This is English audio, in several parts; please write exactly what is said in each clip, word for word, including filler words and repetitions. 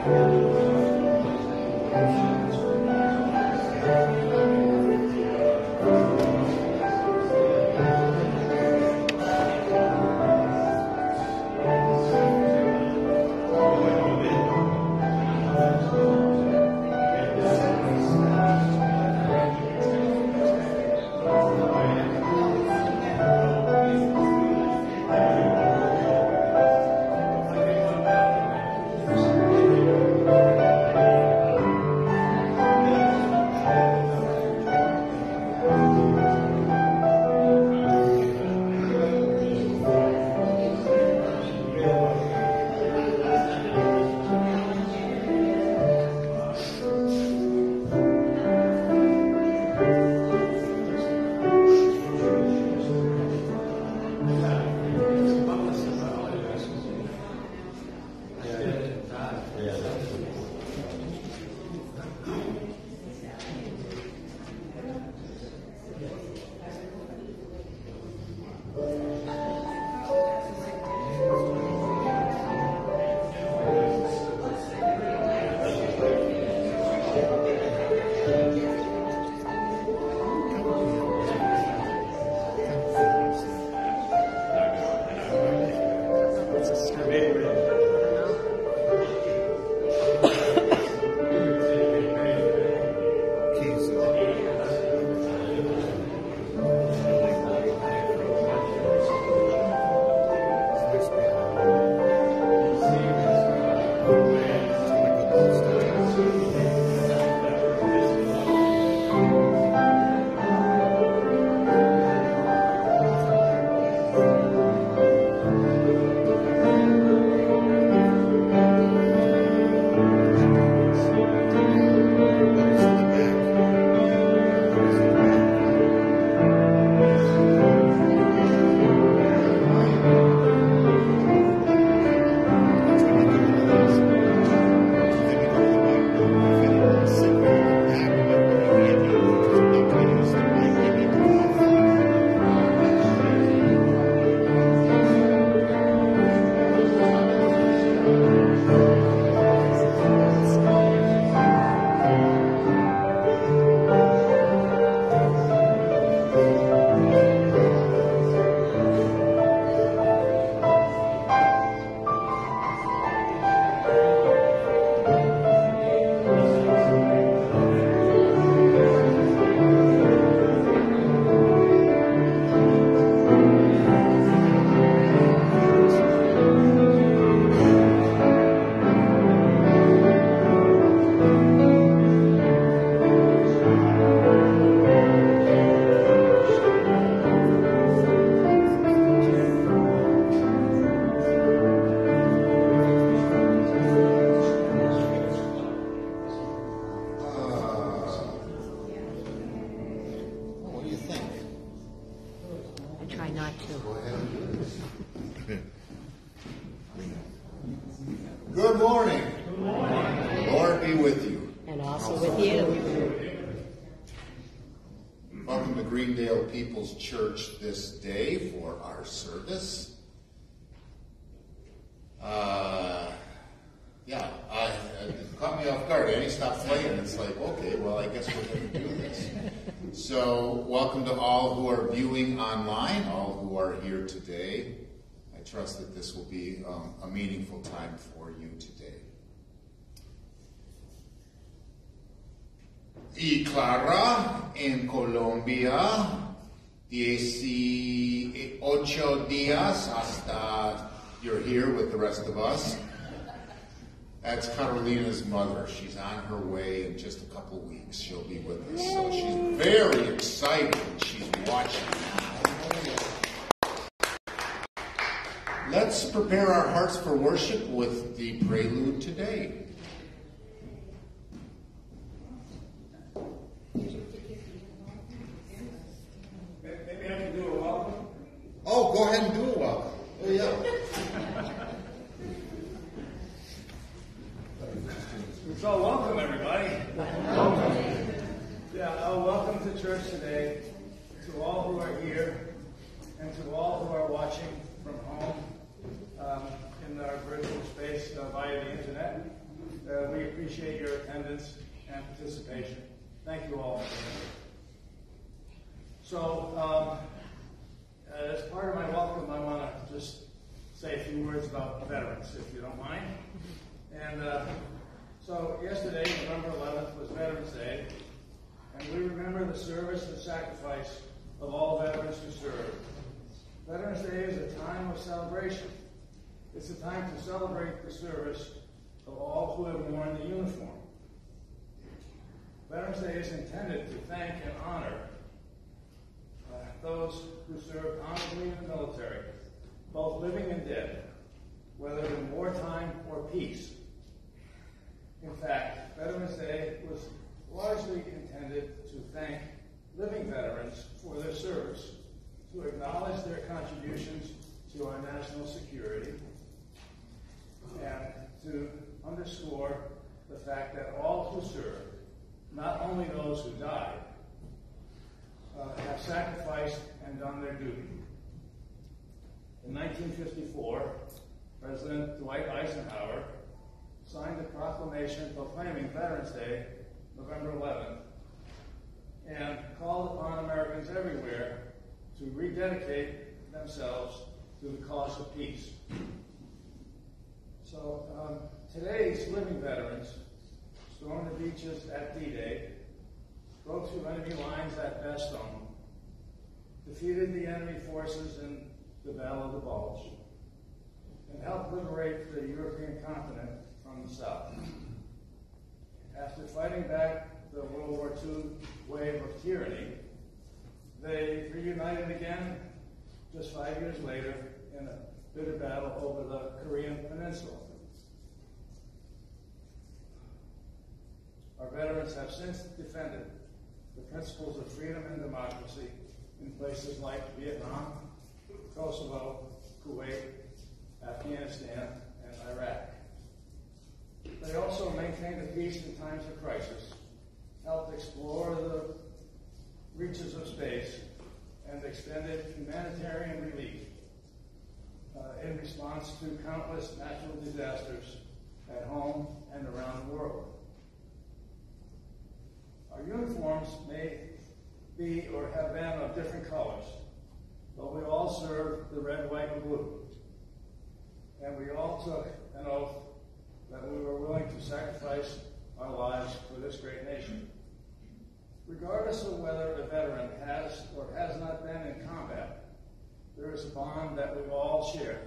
Good morning. Good morning. Lord be with you. And also, also with you. Welcome to Greendale People's Church this day for our service. Uh, yeah, I, it caught me off guard. Annie stopped playing. It's like, okay, well, I guess we're going to do this. So, welcome to all who are viewing online, all who are here today. I trust that this will be um, a meaningful time for you today. Y Clara, en Colombia, dieciocho días hasta you're here with the rest of us. That's Carolina's mother. She's on her way in just a couple weeks. She'll be with us. So she's very excited and she's watching now. Let's prepare our hearts for worship with the prelude today. Maybe I can do a welcome. Oh, go ahead and do a welcome. Oh, yeah. So welcome, everybody. Welcome. Yeah, uh, welcome to church today, to all who are here, and to all who are watching from home um, in our virtual space uh, via the internet. appreciate your attendance and participation. Thank you all. So, um, as part of my welcome, I want to just say a few words about veterans, if you don't mind. And uh, so yesterday, November eleventh, was Veterans Day, and we remember the service and sacrifice of all veterans who served. Veterans Day is a time of celebration. It's a time to celebrate the service of all who have worn the uniform. Veterans Day is intended to thank and honor uh, those who served honorably in the military, both living and dead, whether in wartime or peace. In fact, Veterans Day was largely intended to thank living veterans for their service, to acknowledge their contributions to our national security, and to underscore the fact that all who served, not only those who died, uh, have sacrificed and done their duty. In nineteen fifty-four, President Dwight Eisenhower signed a proclamation proclaiming Veterans Day, November eleventh, and called upon Americans everywhere to rededicate themselves to the cause of peace. So um, today's living veterans stormed the beaches at D-Day, broke through enemy lines at Bastogne, defeated the enemy forces in the Battle of the Bulge, and helped liberate the European continent from the south. After fighting back the World War Two wave of tyranny, they reunited again just five years later in a bitter battle over the Korean Peninsula. Our veterans have since defended the principles of freedom and democracy in places like Vietnam, Kosovo, Kuwait, Afghanistan, and Iraq. They also maintained the peace in times of crisis, helped explore the reaches of space, and extended humanitarian relief uh, in response to countless natural disasters at home and around the world. Our uniforms may be or have been of different colors, but we all serve the red, white, and blue. And we all took an oath that we were willing to sacrifice our lives for this great nation. Regardless of whether a veteran has or has not been in combat, there is a bond that we all share.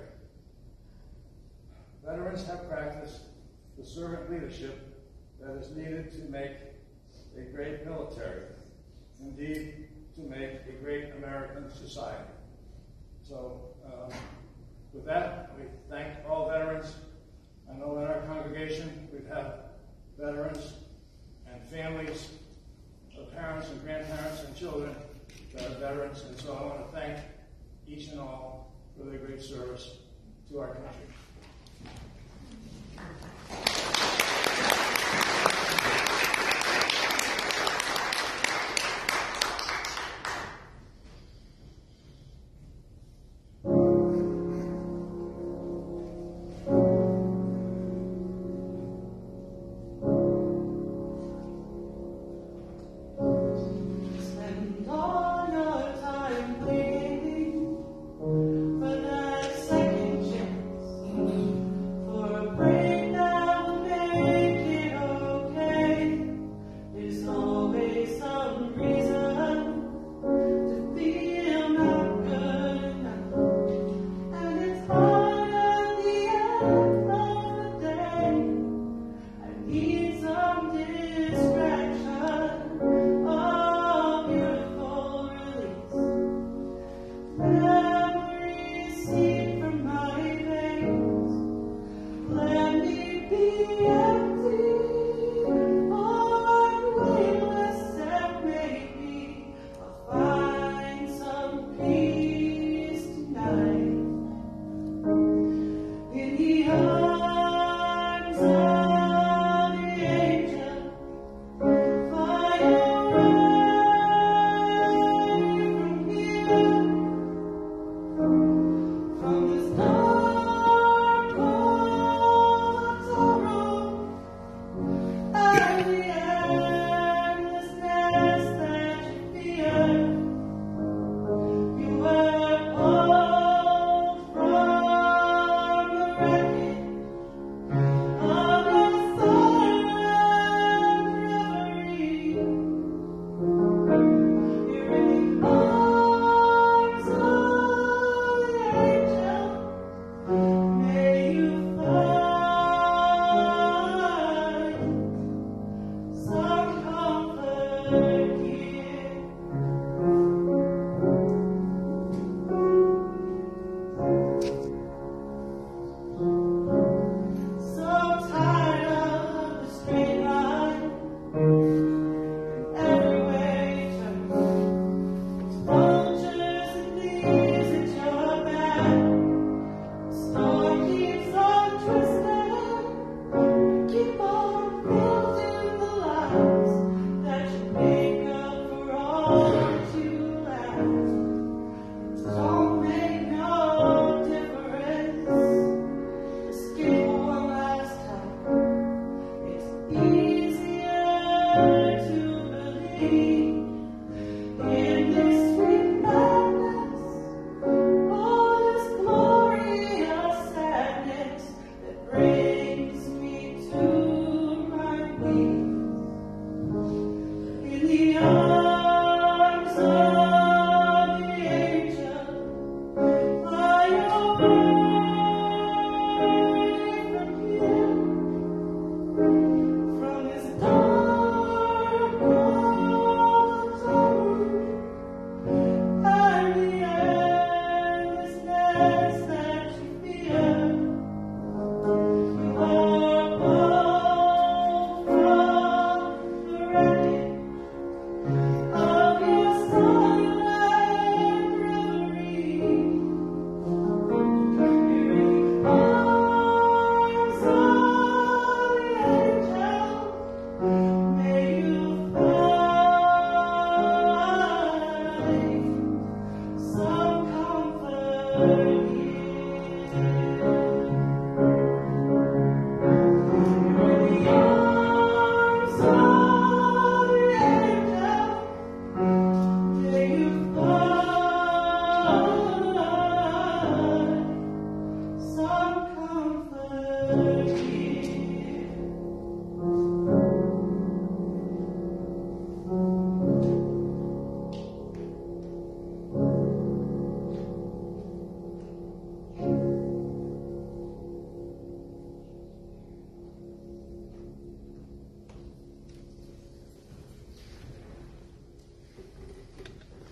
Veterans have practiced the servant leadership that is needed to make a great military, indeed, to make a great American society. So, um, with that, we thank all veterans. I know in our congregation we have veterans and families, of parents and grandparents and children that are veterans, and so I want to thank each and all for their great service to our country. Break down.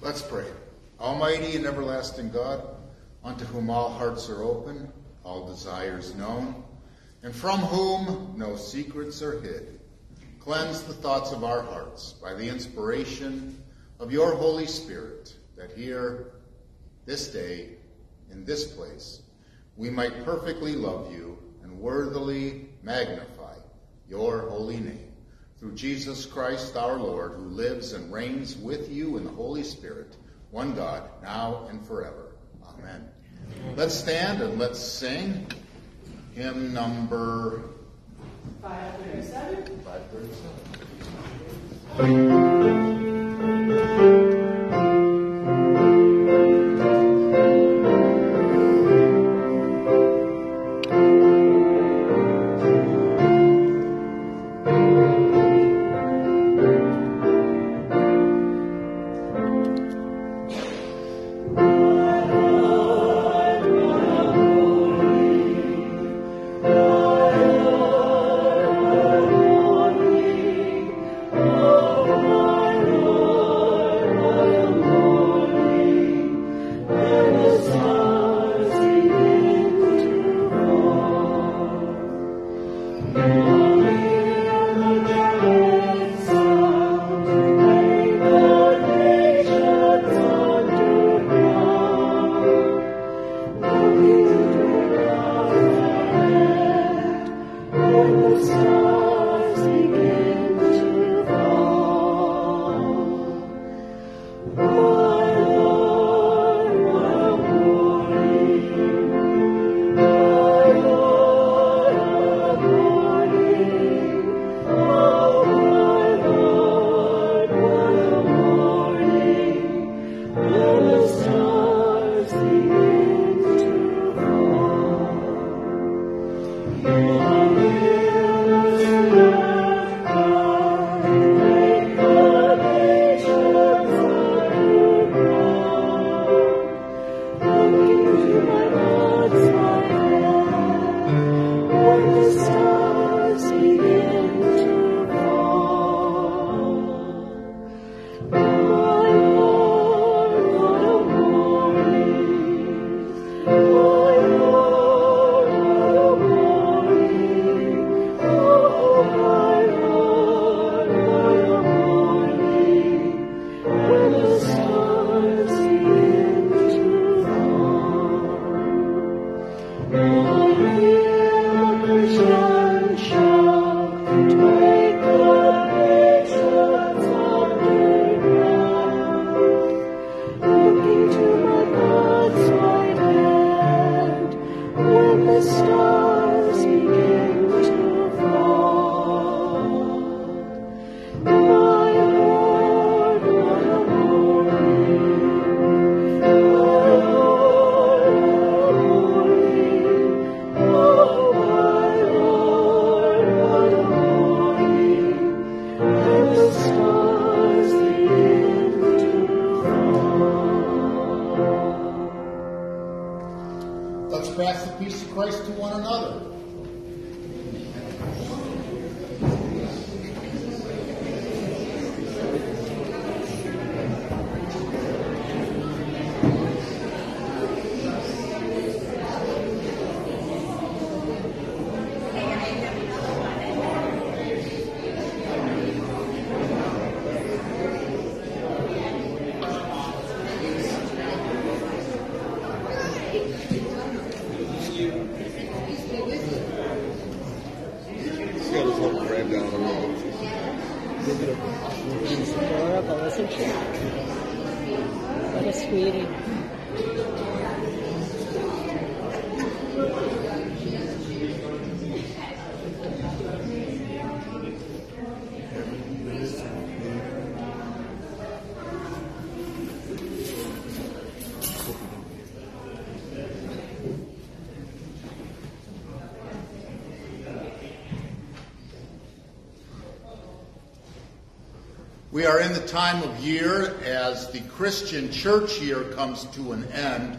Let's pray. Almighty and everlasting God, unto whom all hearts are open, all desires known, and from whom no secrets are hid, cleanse the thoughts of our hearts by the inspiration of your Holy Spirit, that here, this day, in this place, we might perfectly love you and worthily magnify your holy name. Through Jesus Christ our Lord, who lives and reigns with you in the Holy Spirit, one God, now and forever. Amen. Let's stand and let's sing hymn number five thirty-seven. five thirty-seven. We are in the time of year as the Christian church year comes to an end,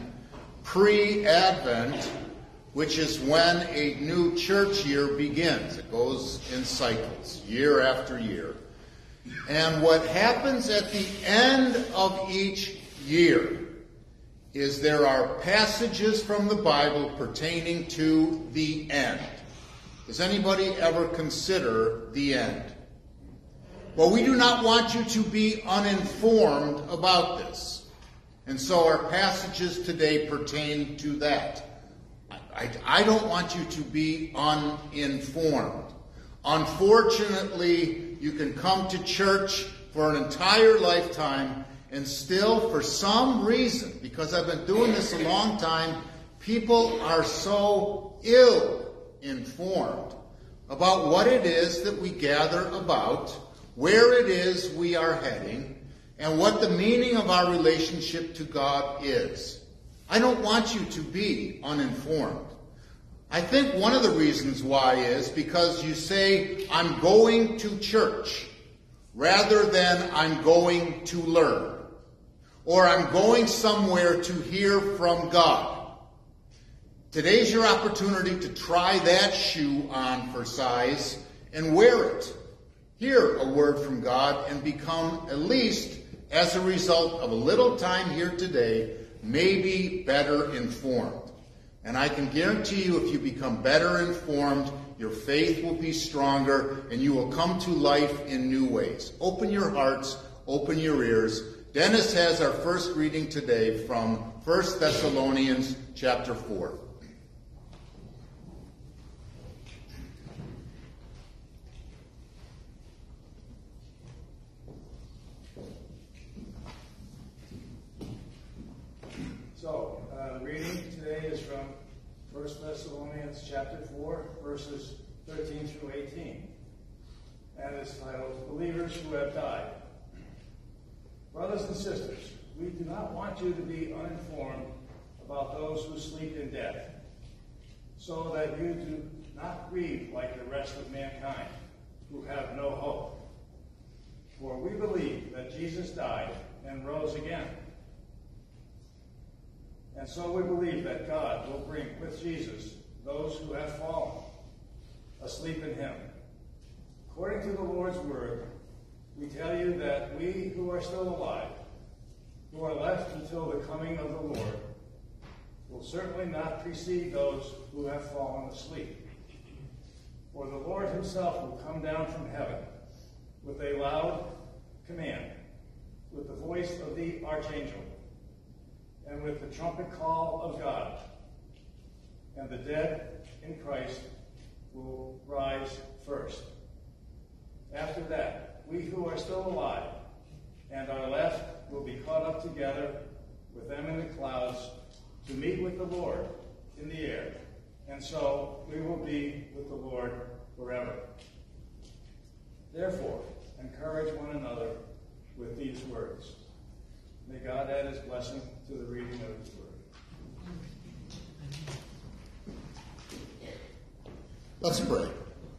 pre-Advent, which is when a new church year begins. It goes in cycles, year after year. And what happens at the end of each year is there are passages from the Bible pertaining to the end. Does anybody ever consider the end? Well, we do not want you to be uninformed about this. And so our passages today pertain to that. I, I don't want you to be uninformed. Unfortunately, you can come to church for an entire lifetime and still, for some reason, because I've been doing this a long time, people are so ill-informed about what it is that we gather about, where it is we are heading, and what the meaning of our relationship to God is. I don't want you to be uninformed. I think one of the reasons why is because you say, I'm going to church, rather than I'm going to learn, or I'm going somewhere to hear from God. Today's your opportunity to try that shoe on for size and wear it. Hear a word from God and become, at least as a result of a little time here today, maybe better informed. And I can guarantee you, if you become better informed, your faith will be stronger and you will come to life in new ways. Open your hearts, open your ears. Dennis has our first reading today from First Thessalonians chapter four. So, uh, the reading today is from First Thessalonians chapter four, verses thirteen through eighteen. And it's titled, Believers Who Have Died. Brothers and sisters, we do not want you to be uninformed about those who sleep in death, so that you do not grieve like the rest of mankind, who have no hope. For we believe that Jesus died and rose again. And so we believe that God will bring with Jesus those who have fallen asleep in him. According to the Lord's word, we tell you that we who are still alive, who are left until the coming of the Lord, will certainly not precede those who have fallen asleep. For the Lord himself will come down from heaven with a loud command, with the voice of the archangel, and with the trumpet call of God. And the dead in Christ will rise first. After that, we who are still alive and are left will be caught up together with them in the clouds to meet with the Lord in the air. And so we will be with the Lord forever. Therefore, encourage one another with these words. May God add his blessing to the reading of his word. Let's pray.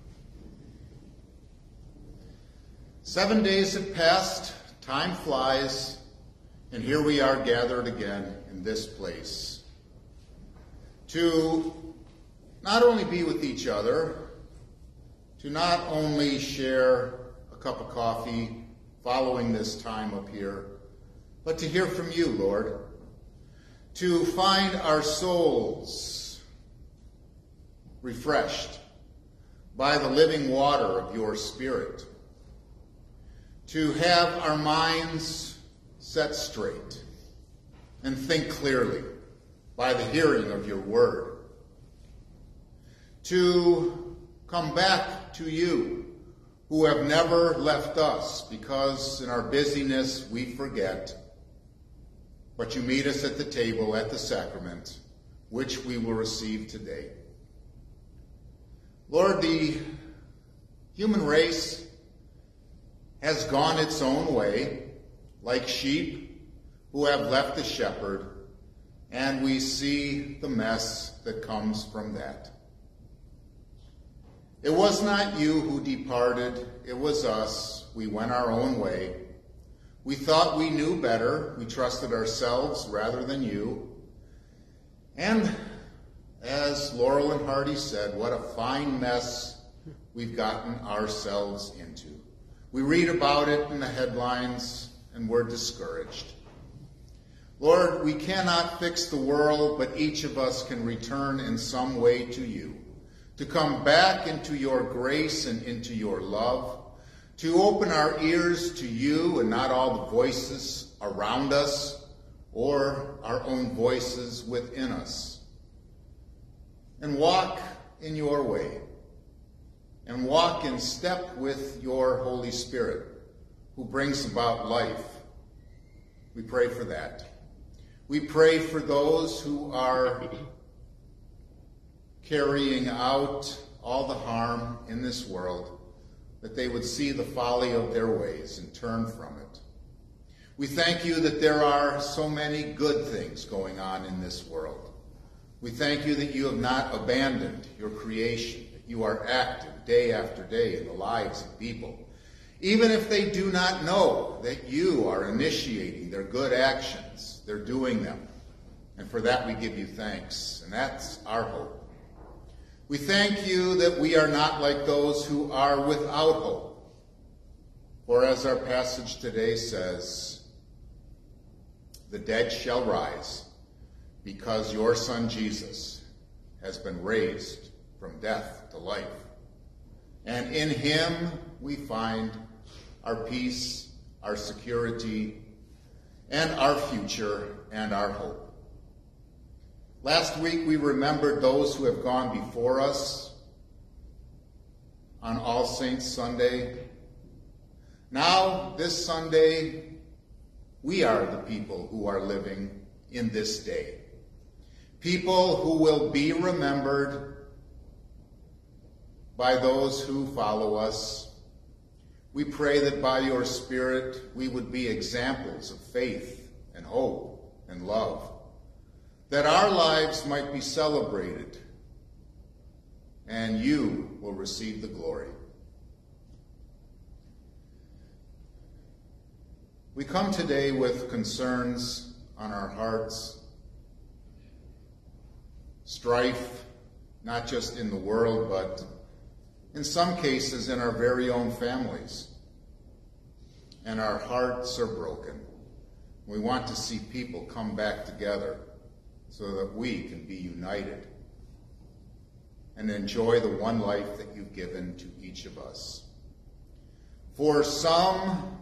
Seven days have passed, time flies, and here we are gathered again in this place to not only be with each other, to not only share a cup of coffee following this time up here, but to hear from you, Lord, to find our souls refreshed by the living water of your Spirit, to have our minds set straight and think clearly by the hearing of your word, to come back to you who have never left us, because in our busyness we forget, but you meet us at the table at the sacrament, which we will receive today. Lord, the human race has gone its own way, like sheep who have left the shepherd, and we see the mess that comes from that. It was not you who departed, it was us. We went our own way. We thought we knew better. We trusted ourselves rather than you. And as Laurel and Hardy said, what a fine mess we've gotten ourselves into. We read about it in the headlines and we're discouraged. Lord, we cannot fix the world, but each of us can return in some way to you, to come back into your grace and into your love, to open our ears to you and not all the voices around us or our own voices within us, and walk in your way, and walk in step with your Holy Spirit, who brings about life. We pray for that. We pray for those who are carrying out all the harm in this world, that they would see the folly of their ways and turn from it. We thank you that there are so many good things going on in this world. We thank you that you have not abandoned your creation, that you are active day after day in the lives of people, even if they do not know that you are initiating their good actions, they're doing them. And for that we give you thanks, and that's our hope. We thank you that we are not like those who are without hope. For as our passage today says, the dead shall rise, because your Son Jesus has been raised from death to life. And in him we find our peace, our security, and our future and our hope. Last week we remembered those who have gone before us on All Saints Sunday. Now, this Sunday, we are the people who are living in this day. People who will be remembered by those who follow us. We pray that by your Spirit we would be examples of faith and hope and love, that our lives might be celebrated and you will receive the glory. We come today with concerns on our hearts, strife, not just in the world, but in some cases in our very own families. And our hearts are broken. We want to see people come back together so that we can be united and enjoy the one life that you've given to each of us. For some,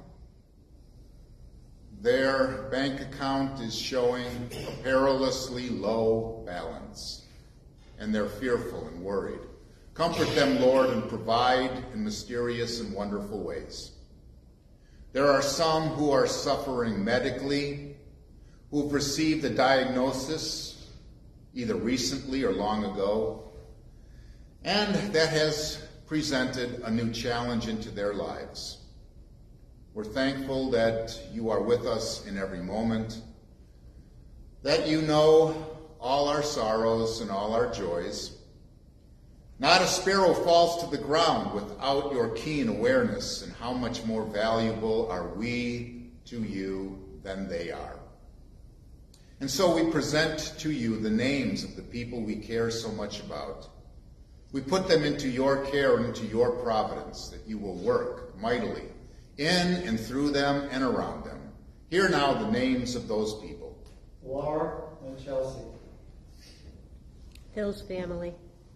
their bank account is showing a perilously low balance, and they're fearful and worried. Comfort them, Lord, and provide in mysterious and wonderful ways. There are some who are suffering medically, who have received a diagnosis either recently or long ago, and that has presented a new challenge into their lives. We're thankful that you are with us in every moment, that you know all our sorrows and all our joys. Not a sparrow falls to the ground without your keen awareness, and how much more valuable are we to you than they are. And so we present to you the names of the people we care so much about. We put them into your care and into your providence, that you will work mightily in and through them and around them. Hear now the names of those people. Laura and Chelsea. Hill's family.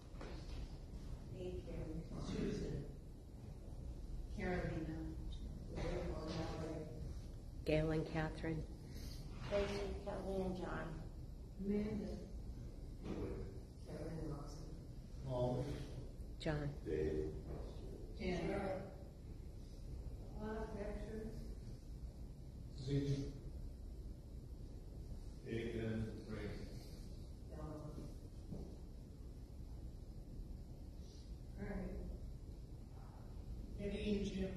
Susan. Carolina. Gail and Catherine. Tracy, Kelly, and John. Amanda. Carolyn and Lawson. Paul. John. Tanner. Zeke. Aiken, Frank. All right. Eddie and Jim.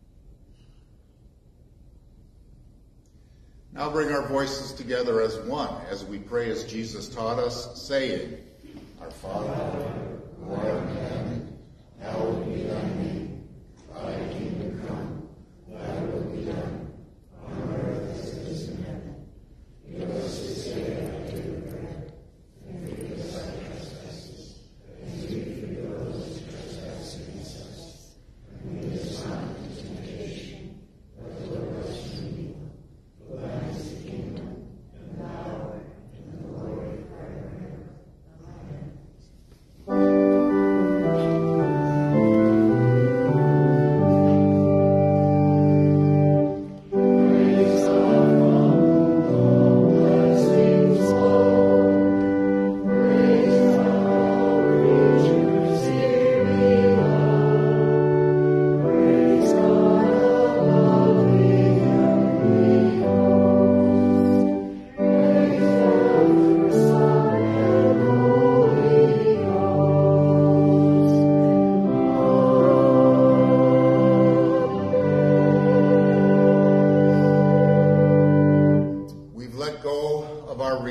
Now bring our voices together as one, as we pray as Jesus taught us, saying, Our Father, who art in heaven, hallowed be thy name. Thy kingdom come, thy will be done, on earth as it is in heaven. Give us this day our daily bread, and forgive us our trespasses, as we forgive those who trespass against us. And lead us not into temptation, but deliver us from evil. For thine is the kingdom, and the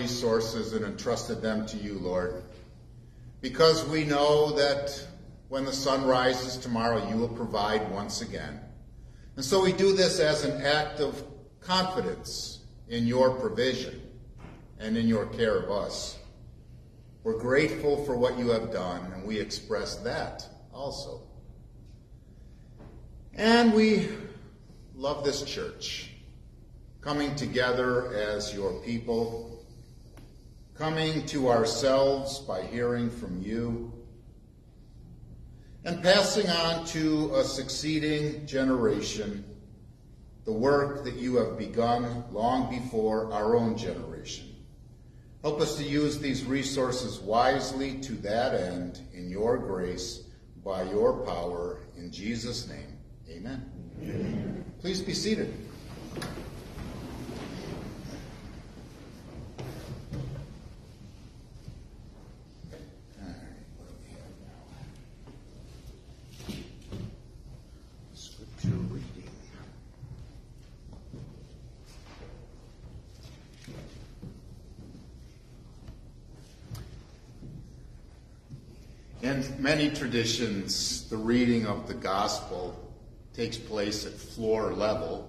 resources and entrusted them to you, Lord, because we know that when the sun rises tomorrow, you will provide once again. And so we do this as an act of confidence in your provision and in your care of us. We're grateful for what you have done, and we express that also. And we love this church, coming together as your people, coming to ourselves by hearing from you, and passing on to a succeeding generation the work that you have begun long before our own generation. Help us to use these resources wisely to that end, in your grace, by your power, in Jesus' name. Amen. Amen. Please be seated. All right, what do we have now? Scripture reading. In many traditions, the reading of the gospel takes place at floor level.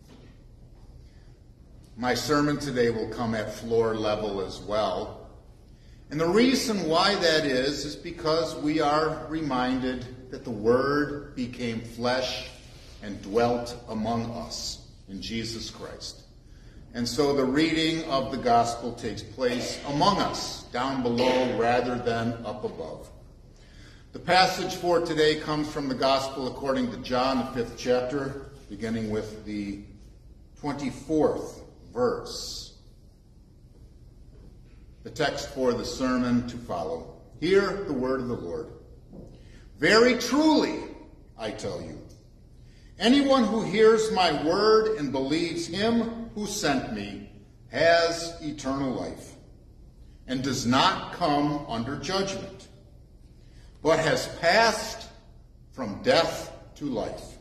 My sermon today will come at floor level as well. And the reason why that is, is because we are reminded that the Word became flesh and dwelt among us in Jesus Christ. And so the reading of the gospel takes place among us, down below rather than up above. The passage for today comes from the Gospel according to John, the fifth chapter, beginning with the twenty-fourth verse. The text for the sermon to follow. Hear the word of the Lord. Very truly, I tell you, anyone who hears my word and believes him who sent me has eternal life and does not come under judgment, but has passed from death to life.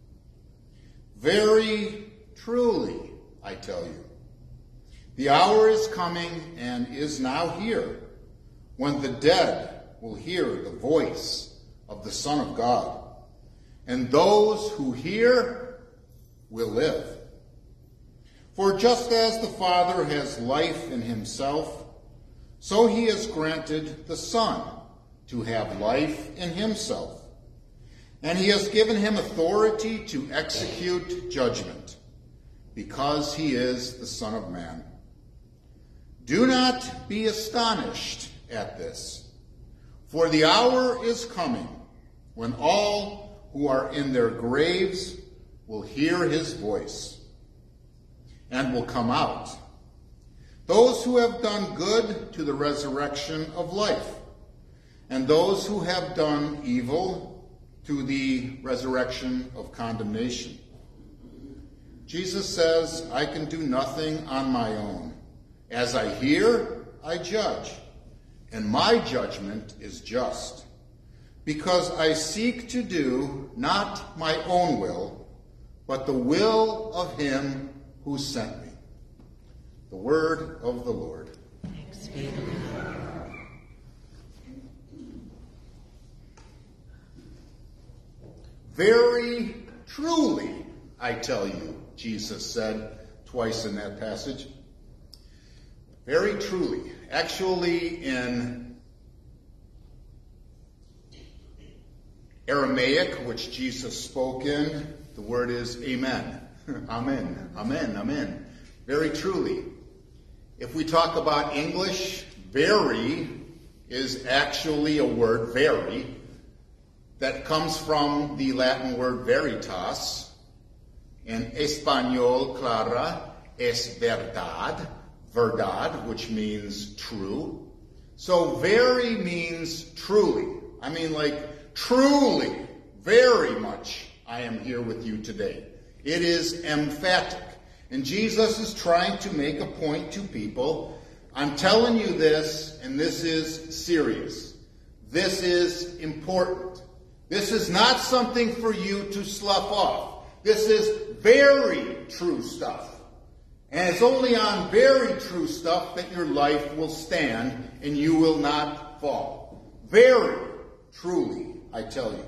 Very truly, I tell you, the hour is coming and is now here when the dead will hear the voice of the Son of God, and those who hear will live. For just as the Father has life in himself, so he has granted the Son to have life in himself. And he has given him authority to execute judgment, because he is the Son of Man. Do not be astonished at this, for the hour is coming when all who are in their graves will hear his voice and will come out. Those who have done good to the resurrection of life, and those who have done evil to the resurrection of condemnation. Jesus says, I can do nothing on my own. As I hear, I judge, and my judgment is just, because I seek to do not my own will, but the will of him who sent me. The word of the Lord. Thanks be to God. Very truly, I tell you, Jesus said twice in that passage. Very truly. Actually, in Aramaic, which Jesus spoke in, the word is amen. Amen. Amen. Amen. Very truly. If we talk about English, very is actually a word, very, that comes from the Latin word veritas. In Espanol, clara, es verdad, verdad, which means true. So very means truly. I mean, like, truly, very much, I am here with you today. It is emphatic. And Jesus is trying to make a point to people. I'm telling you this, and this is serious. This is important. This is not something for you to slough off. This is very true stuff. And it's only on very true stuff that your life will stand and you will not fall. Very truly, I tell you.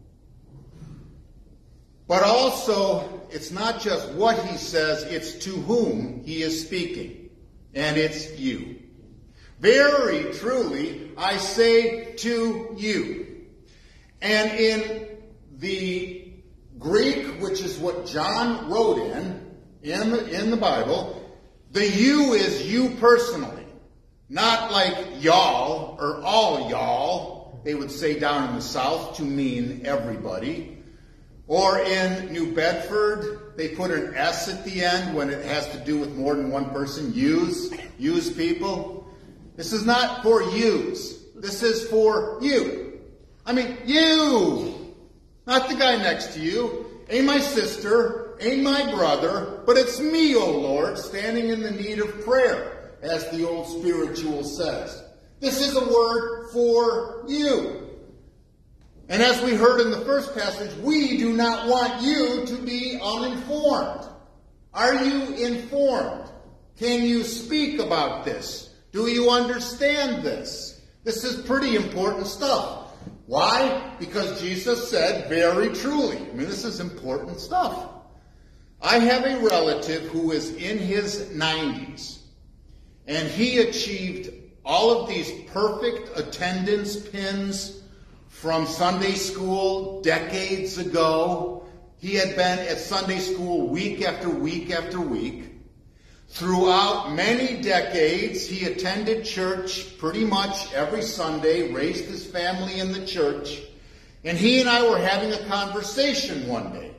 But also, it's not just what he says, it's to whom he is speaking. And it's you. Very truly, I say to you. And in the Greek, which is what John wrote in, in the, in the Bible, the you is you personally. Not like y'all or all y'all, they would say down in the South to mean everybody. Or in New Bedford, they put an S at the end when it has to do with more than one person. Use, use people. This is not for yous. This is for you. I mean, you. Not the guy next to you. Ain't my sister. Ain't my brother. But it's me, O Lord, standing in the need of prayer, as the old spiritual says. This is a word for you. And as we heard in the first passage, we do not want you to be uninformed. Are you informed? Can you speak about this? Do you understand this? This is pretty important stuff. Why? Because Jesus said very truly. I mean, this is important stuff. I have a relative who is in his nineties, and he achieved all of these perfect attendance pins from Sunday school decades ago. He had been at Sunday school week after week after week. Throughout many decades, he attended church pretty much every Sunday, raised his family in the church, and he and I were having a conversation one day.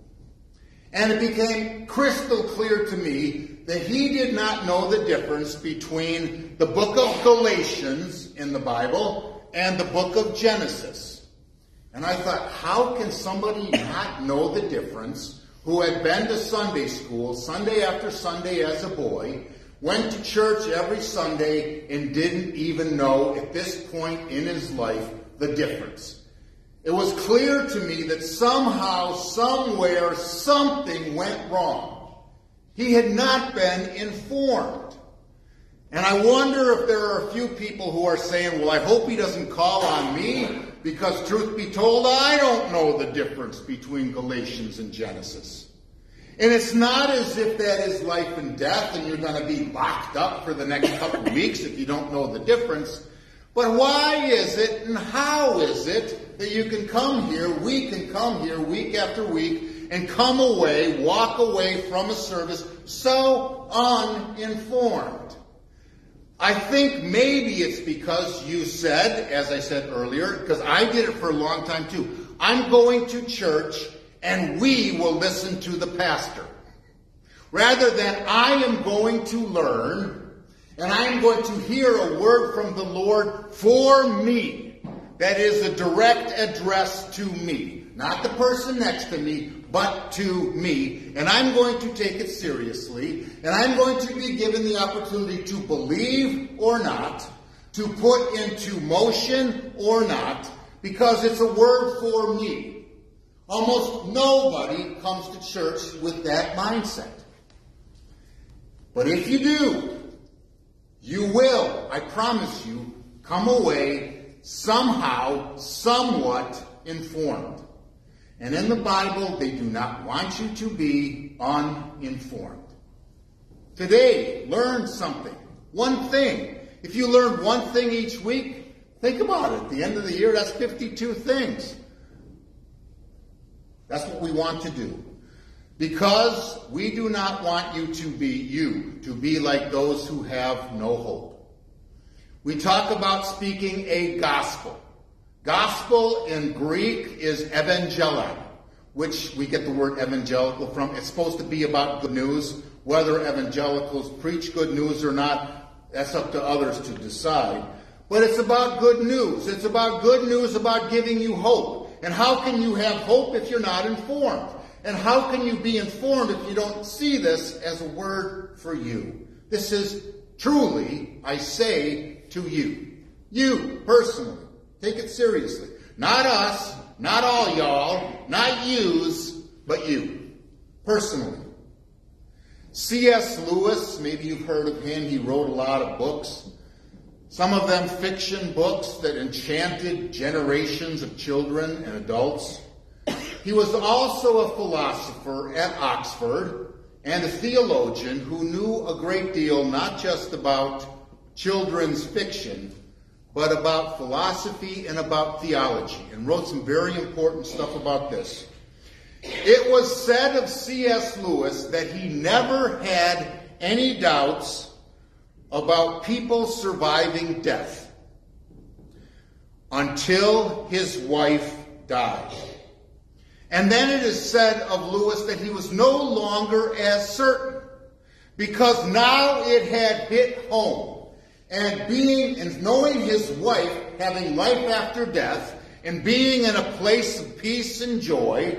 And it became crystal clear to me that he did not know the difference between the book of Galatians in the Bible and the book of Genesis. And I thought, how can somebody not know the difference who had been to Sunday school Sunday after Sunday as a boy, went to church every Sunday, and didn't even know at this point in his life the difference? It was clear to me that somehow, somewhere, something went wrong. He had not been informed. And I wonder if there are a few people who are saying, well, I hope he doesn't call on me, because truth be told, I don't know the difference between Galatians and Genesis. And it's not as if that is life and death and you're going to be locked up for the next couple of weeks if you don't know the difference. But why is it and how is it that you can come here, we can come here week after week and come away, walk away from a service so uninformed? I think maybe it's because you said, as I said earlier, because I did it for a long time too, I'm going to church and we will listen to the pastor. Rather than I am going to learn and I am going to hear a word from the Lord for me. That is a direct address to me. Not the person next to me, but to me. And I'm going to take it seriously. And I'm going to be given the opportunity to believe or not, to put into motion or not, because it's a word for me. Almost nobody comes to church with that mindset. But if you do, you will, I promise you, come away somehow, somewhat informed. And in the Bible, they do not want you to be uninformed. Today, learn something. One thing. If you learn one thing each week, think about it. At the end of the year, that's fifty-two things. That's what we want to do. Because we do not want you to be you, to be like those who have no hope. We talk about speaking a gospel. Gospel in Greek is evangelon, which we get the word evangelical from. It's supposed to be about good news. Whether evangelicals preach good news or not, that's up to others to decide. But it's about good news. It's about good news about giving you hope. And how can you have hope if you're not informed? And how can you be informed if you don't see this as a word for you? This is truly, I say to you. You, personally. Take it seriously. Not us, not all y'all, not yous, but you. Personally. C S Lewis, maybe you've heard of him. He wrote a lot of books. Some of them fiction books that enchanted generations of children and adults. He was also a philosopher at Oxford and a theologian who knew a great deal not just about children's fiction, but about philosophy and about theology, and wrote some very important stuff about this. It was said of C S Lewis that he never had any doubts about people surviving death until his wife died. And then it is said of Lewis that he was no longer as certain, because now it had hit home. And being and knowing his wife having life after death, and being in a place of peace and joy,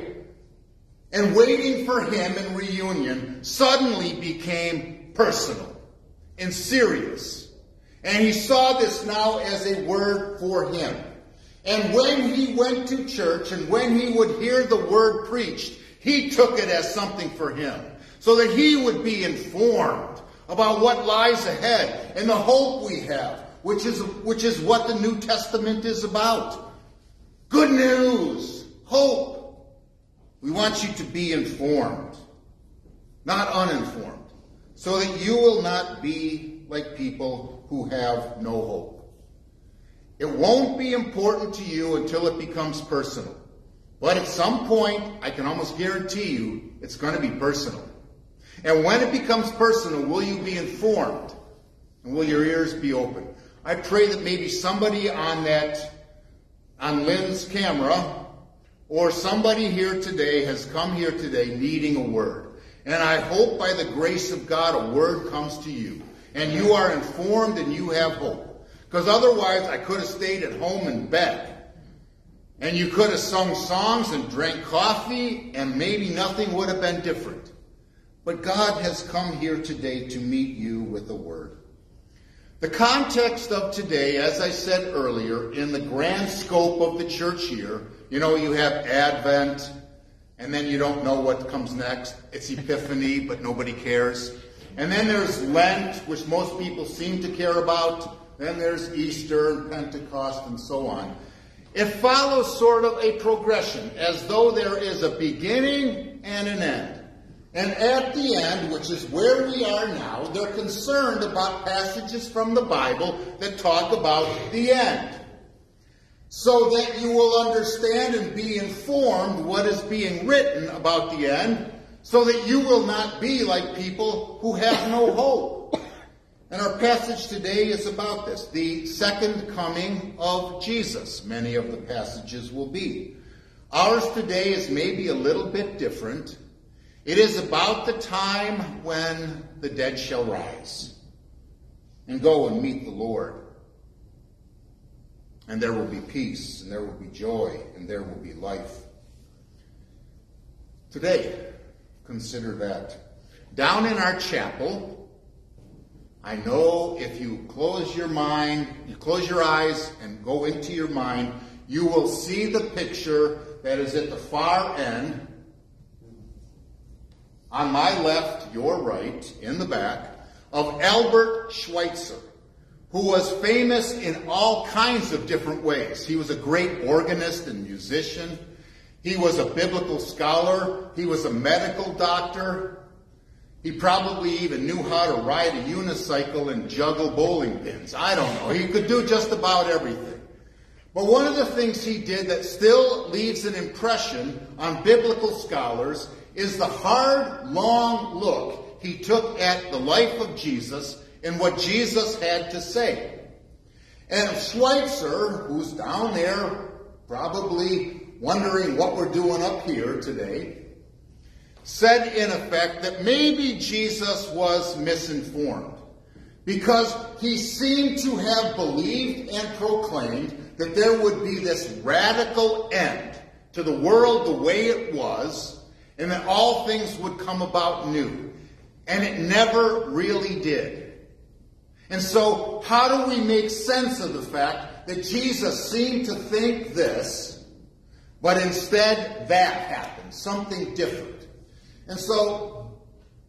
and waiting for him in reunion, suddenly became personal and serious. And he saw this now as a word for him. And when he went to church and when he would hear the word preached, he took it as something for him, so that he would be informed about what lies ahead and the hope we have, which is, which is what the New Testament is about. Good news, hope. We want you to be informed, not uninformed, so that you will not be like people who have no hope. It won't be important to you until it becomes personal. But at some point, I can almost guarantee you, it's going to be personal. And when it becomes personal, will you be informed? And will your ears be open? I pray that maybe somebody on that, on Lynn's camera, or somebody here today has come here today needing a word. And I hope by the grace of God a word comes to you. And you are informed and you have hope. Because otherwise I could have stayed at home in bed. And you could have sung songs and drank coffee, and maybe nothing would have been different. But God has come here today to meet you with a word. The context of today, as I said earlier, in the grand scope of the church year, you know, you have Advent, and then you don't know what comes next. It's Epiphany, but nobody cares. And then there's Lent, which most people seem to care about. Then there's Easter and Pentecost and so on. It follows sort of a progression, as though there is a beginning and an end. And at the end, which is where we are now, they're concerned about passages from the Bible that talk about the end, so that you will understand and be informed what is being written about the end, so that you will not be like people who have no hope. And our passage today is about this, the second coming of Jesus. Many of the passages will be. Ours today is maybe a little bit different. It is about the time when the dead shall rise and go and meet the Lord. And there will be peace, and there will be joy, and there will be life. Today, consider that. Down in our chapel, I know if you close your mind, you close your eyes and go into your mind, you will see the picture that is at the far end. On my left, your right, in the back, of Albert Schweitzer, who was famous in all kinds of different ways. He was a great organist and musician. He was a biblical scholar. He was a medical doctor. He probably even knew how to ride a unicycle and juggle bowling pins. I don't know. He could do just about everything. But one of the things he did that still leaves an impression on biblical scholars is the hard, long look he took at the life of Jesus and what Jesus had to say. And Schweitzer, who's down there probably wondering what we're doing up here today, said in effect that maybe Jesus was misinformed because he seemed to have believed and proclaimed that there would be this radical end to the world the way it was, and that all things would come about new. And it never really did. And so, how do we make sense of the fact that Jesus seemed to think this, but instead that happened, something different? And so,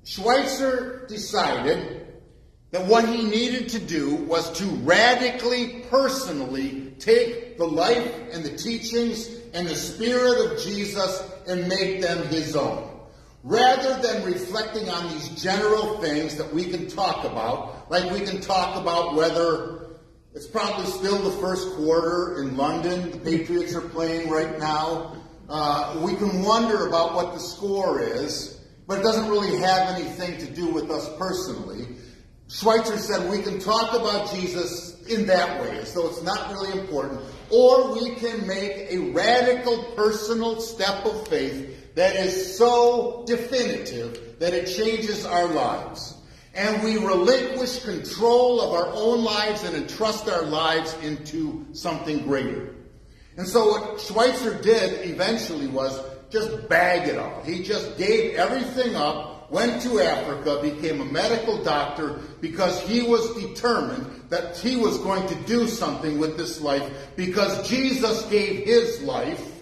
Schweitzer decided that what he needed to do was to radically, personally take the life and the teachings and the spirit of Jesus and make them his own. Rather than reflecting on these general things that we can talk about, like we can talk about whether it's probably still the first quarter in London, the Patriots are playing right now. Uh, we can wonder about what the score is, but it doesn't really have anything to do with us personally. Schweitzer said we can talk about Jesus in that way, as though it's not really important, or we can make a radical personal step of faith that is so definitive that it changes our lives. And we relinquish control of our own lives and entrust our lives into something greater. And so what Schweitzer did eventually was just bag it all. He just gave everything up, went to Africa, became a medical doctor because he was determined that he was going to do something with this life because Jesus gave his life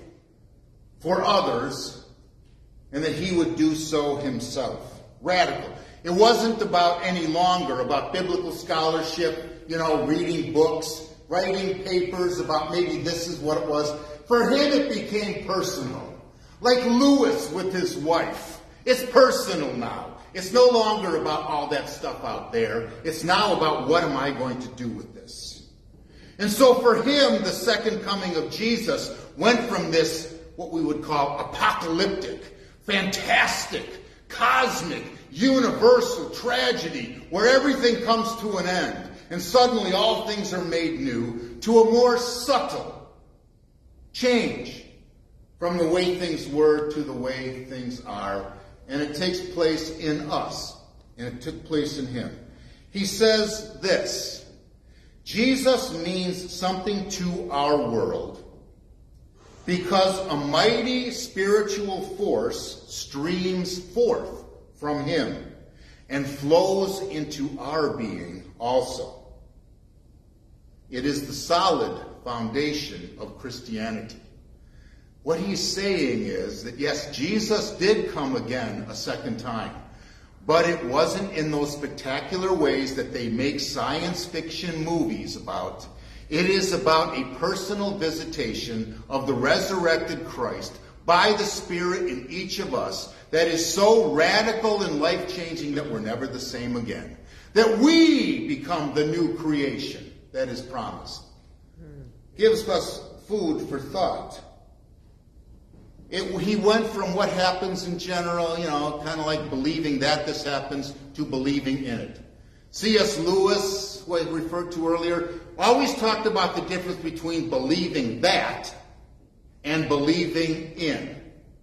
for others and that he would do so himself. Radical. It wasn't about any longer about biblical scholarship, you know, reading books, writing papers about maybe this is what it was. For him it became personal. Like Lewis with his wife. It's personal now. It's no longer about all that stuff out there. It's now about what am I going to do with this. And so for him, the second coming of Jesus went from this, what we would call apocalyptic, fantastic, cosmic, universal tragedy, where everything comes to an end, and suddenly all things are made new, to a more subtle change from the way things were to the way things are. And it takes place in us, and it took place in him. He says this: Jesus means something to our world because a mighty spiritual force streams forth from him and flows into our being also. It is the solid foundation of Christianity. What he's saying is that, yes, Jesus did come again a second time, but it wasn't in those spectacular ways that they make science fiction movies about. It is about a personal visitation of the resurrected Christ by the Spirit in each of us that is so radical and life-changing that we're never the same again. That we become the new creation that is promised. Gives us food for thought. It, he went from what happens in general, you know, kind of like believing that this happens, to believing in it. C S Lewis, what I referred to earlier, always talked about the difference between believing that and believing in.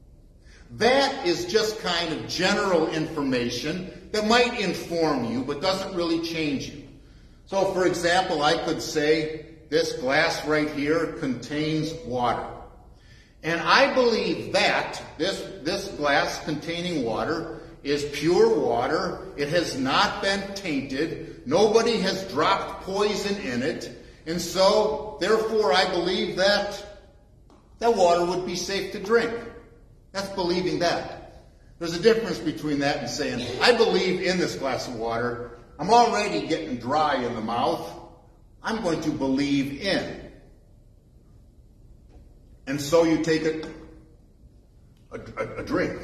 That is just kind of general information that might inform you, but doesn't really change you. So, for example, I could say, this glass right here contains water. And I believe that this, this glass containing water is pure water. It has not been tainted. Nobody has dropped poison in it. And so, therefore, I believe that that water would be safe to drink. That's believing that. There's a difference between that and saying, I believe in this glass of water. I'm already getting dry in the mouth. I'm going to believe in. And so you take a, a, a, a drink.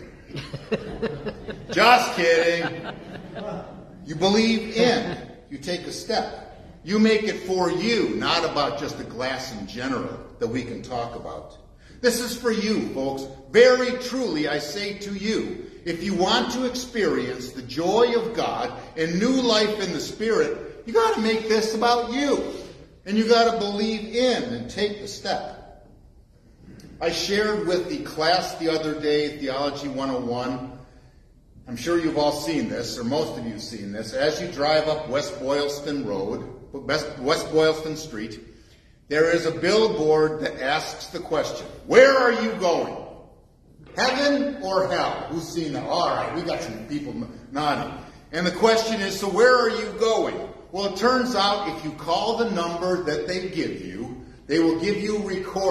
Just kidding. You believe in. You take a step. You make it for you, not about just a glass in general that we can talk about. This is for you, folks. Very truly, I say to you, if you want to experience the joy of God and new life in the Spirit, you got to make this about you. And you got to believe in and take the step. I shared with the class the other day, Theology one oh one. I'm sure you've all seen this, or most of you have seen this. As you drive up West Boylston Road, West Boylston Street, there is a billboard that asks the question, where are you going? Heaven or hell? Who's seen that? All right, we got some people nodding. And the question is, so where are you going? Well, it turns out if you call the number that they give you, they will give you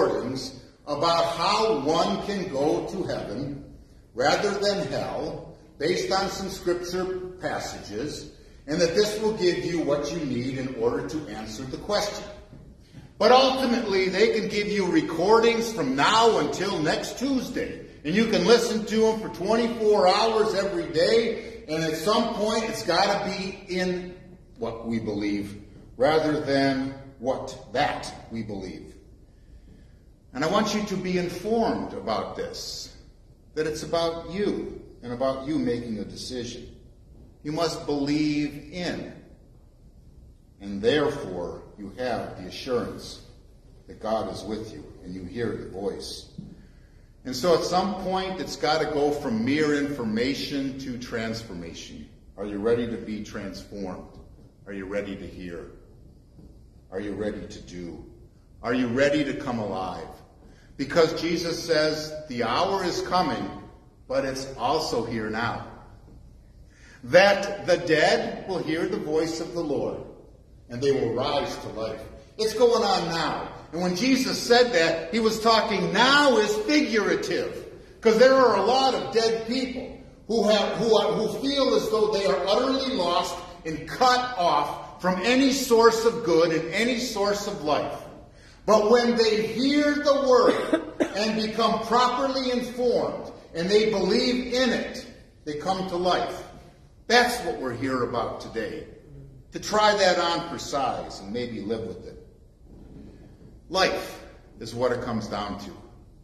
recordings about how one can go to heaven rather than hell, based on some scripture passages, and that this will give you what you need in order to answer the question. But ultimately, they can give you recordings from now until next Tuesday, and you can listen to them for twenty-four hours every day, and at some point it's got to be in what we believe rather than what that we believe. And I want you to be informed about this, that it's about you and about you making a decision. You must believe in, and therefore you have the assurance that God is with you and you hear the voice. And so at some point it's got to go from mere information to transformation. Are you ready to be transformed? Are you ready to hear? Are you ready to do? Are you ready to come alive? Because Jesus says the hour is coming, but it's also here now. That the dead will hear the voice of the Lord, and they will rise to life. It's going on now. And when Jesus said that, he was talking now is figurative. Because there are a lot of dead people who have who are, who feel as though they are utterly lost and cut off from any source of good and any source of life. But when they hear the word and become properly informed and they believe in it, they come to life. That's what we're here about today. To try that on for size and maybe live with it. Life is what it comes down to.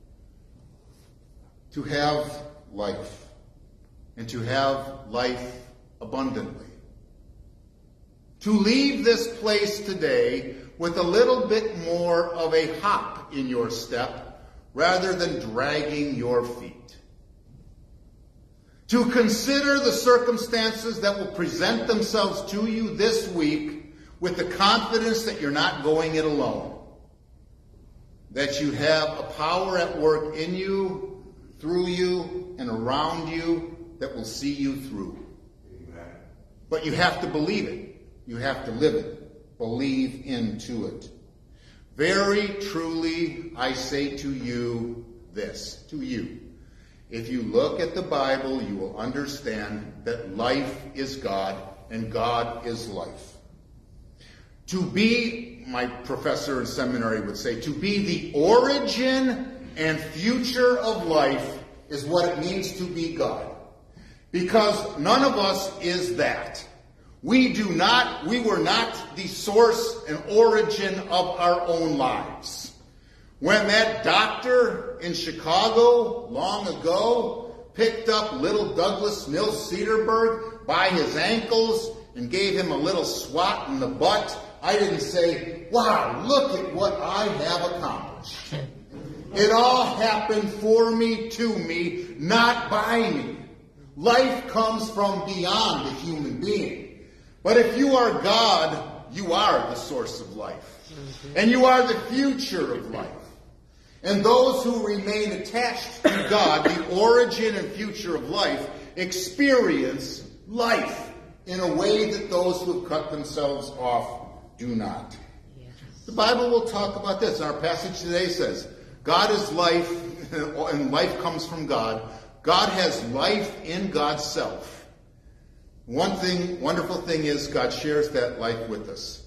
To have life. And to have life abundantly. To leave this place today with a little bit more of a hop in your step rather than dragging your feet. To consider the circumstances that will present themselves to you this week with the confidence that you're not going it alone. That you have a power at work in you, through you, and around you that will see you through. Amen. But you have to believe it. You have to live it. Believe into it. Very truly, I say to you this, to you. If you look at the Bible, you will understand that life is God and God is life. To be, my professor in seminary would say, to be the origin and future of life is what it means to be God. Because none of us is that. We do not, we were not the source and origin of our own lives. When that doctor in Chicago long ago picked up little Douglas Mills Cedarberg by his ankles and gave him a little swat in the butt, I didn't say, wow, look at what I have accomplished. It all happened for me, to me, not by me. Life comes from beyond the human being. But if you are God, you are the source of life. And you are the future of life. And those who remain attached to God, the origin and future of life, experience life in a way that those who have cut themselves off do not. Yes. The Bible will talk about this. Our passage today says, God is life, and life comes from God. God has life in God's self. One thing, wonderful thing is God shares that life with us.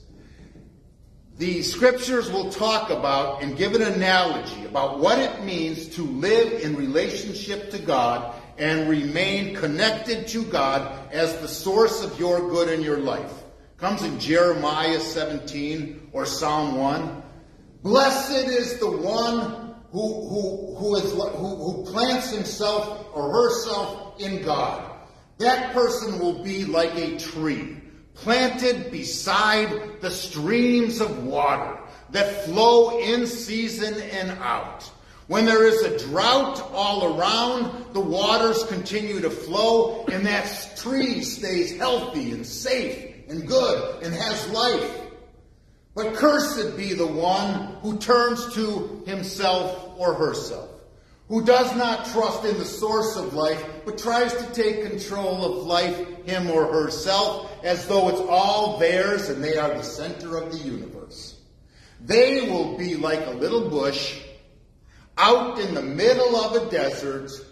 The scriptures will talk about and give an analogy about what it means to live in relationship to God and remain connected to God as the source of your good in your life. It comes in Jeremiah seventeen or Psalm one. Blessed is the one who, who, who, is, who, who plants himself or herself in God. That person will be like a tree planted beside the streams of water that flow in season and out. When there is a drought all around, the waters continue to flow, and that tree stays healthy and safe and good and has life. But cursed be the one who turns to himself or herself, who does not trust in the source of life, but tries to take control of life, him or herself, as though it's all theirs and they are the center of the universe. They will be like a little bush out in the middle of a desert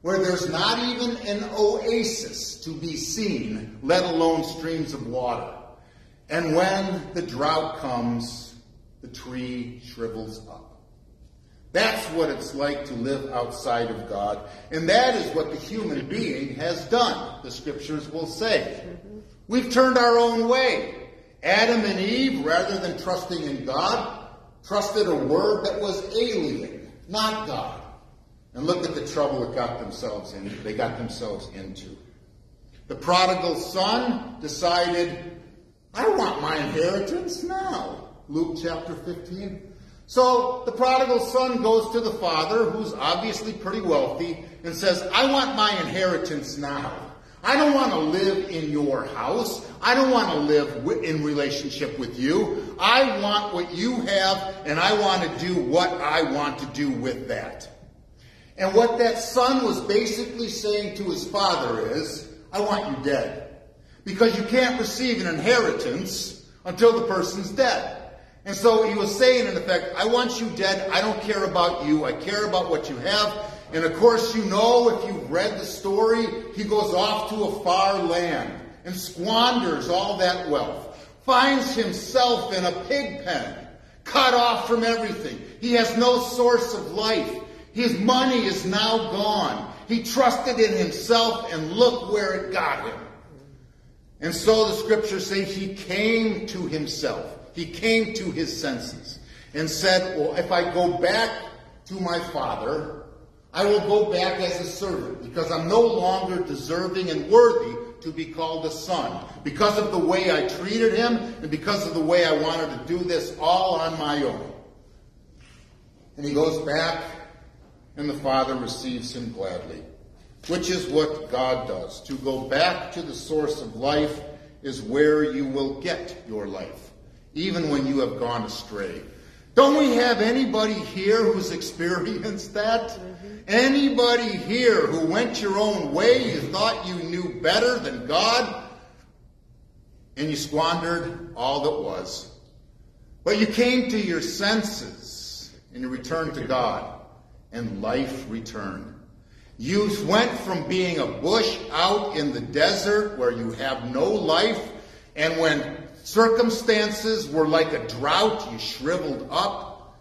where there's not even an oasis to be seen, let alone streams of water. And when the drought comes, the tree shrivels up. That's what it's like to live outside of God. And that is what the human being has done, the scriptures will say. We've turned our own way. Adam and Eve, rather than trusting in God, trusted a word that was alien, not God. And look at the trouble it got themselves in, they got themselves into. The prodigal son decided, I want my inheritance now. Luke chapter fifteen. So the prodigal son goes to the father, who's obviously pretty wealthy, and says, I want my inheritance now. I don't want to live in your house. I don't want to live in relationship with you. I want what you have, and I want to do what I want to do with that. And what that son was basically saying to his father is, I want you dead. Because you can't receive an inheritance until the person's dead. And so he was saying, in effect, I want you dead. I don't care about you. I care about what you have. And of course, you know, if you've read the story, he goes off to a far land and squanders all that wealth, finds himself in a pig pen, cut off from everything. He has no source of life. His money is now gone. He trusted in himself, and look where it got him. And so the scriptures say he came to himself. He came to his senses and said, well, if I go back to my father, I will go back as a servant, because I'm no longer deserving and worthy to be called a son, because of the way I treated him and because of the way I wanted to do this all on my own. And he goes back, and the father receives him gladly, which is what God does. To go back to the source of life is where you will get your life, even when you have gone astray. Don't we have anybody here who's experienced that? Mm-hmm. Anybody here who went your own way, you thought you knew better than God, and you squandered all that was. But you came to your senses, and you returned to God, and life returned. You went from being a bush out in the desert where you have no life, and when circumstances were like a drought, you shriveled up,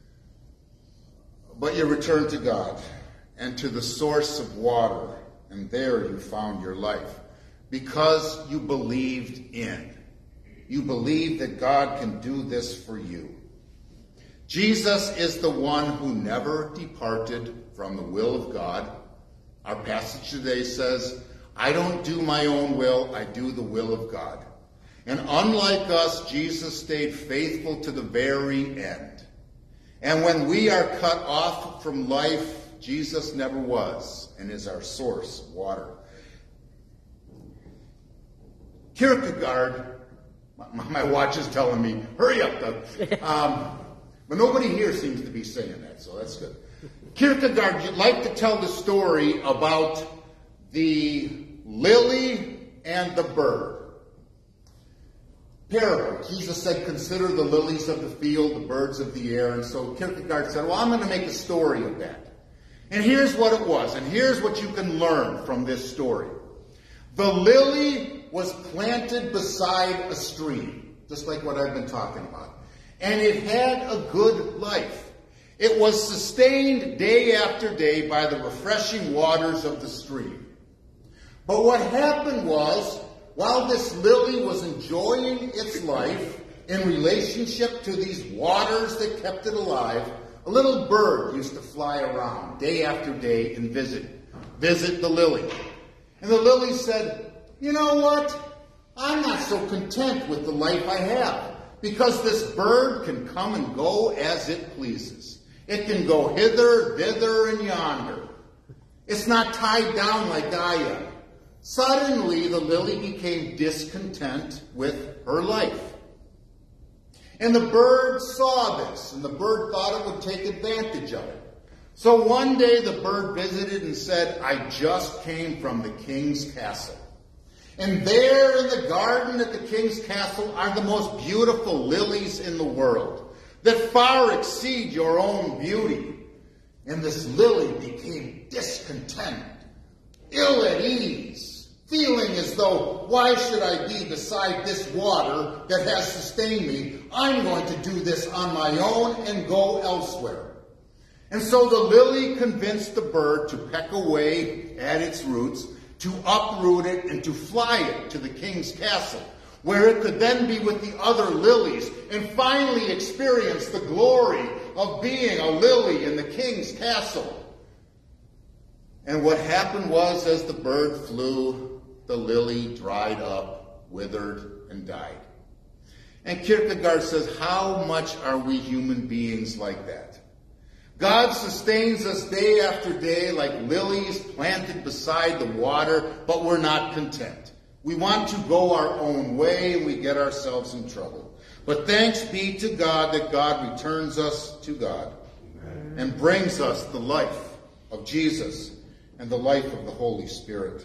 but you returned to God and to the source of water, and there you found your life because you believed in. You believed that God can do this for you. Jesus is the one who never departed from the will of God. Our passage today says, I don't do my own will, I do the will of God. And unlike us, Jesus stayed faithful to the very end. And when we are cut off from life, Jesus never was and is our source of water. Kierkegaard, my, my watch is telling me, hurry up, Doug. Um, but nobody here seems to be saying that, so that's good. Kierkegaard, you'd like to tell the story about the lily and the bird. Parable. Jesus said, consider the lilies of the field, the birds of the air. And so Kierkegaard said, well, I'm going to make a story of that. And here's what it was. And here's what you can learn from this story. The lily was planted beside a stream, just like what I've been talking about. And it had a good life. It was sustained day after day by the refreshing waters of the stream. But what happened was, while this lily was enjoying its life in relationship to these waters that kept it alive, a little bird used to fly around day after day and visit, visit the lily. And the lily said, you know what? I'm not so content with the life I have, because this bird can come and go as it pleases. It can go hither, thither, and yonder. It's not tied down like I am. Suddenly, the lily became discontent with her life. And the bird saw this, and the bird thought it would take advantage of it. So one day the bird visited and said, I just came from the king's castle. And there in the garden at the king's castle are the most beautiful lilies in the world that far exceed your own beauty. And this lily became discontent, ill at ease, feeling as though, why should I be beside this water that has sustained me? I'm going to do this on my own and go elsewhere. And so the lily convinced the bird to peck away at its roots, to uproot it and to fly it to the king's castle, where it could then be with the other lilies and finally experience the glory of being a lily in the king's castle. And what happened was, as the bird flew, the lily dried up, withered, and died. And Kierkegaard says, how much are we human beings like that? God sustains us day after day like lilies planted beside the water, but we're not content. We want to go our own way, and we get ourselves in trouble. But thanks be to God that God returns us to God. Amen. And brings us the life of Jesus and the life of the Holy Spirit.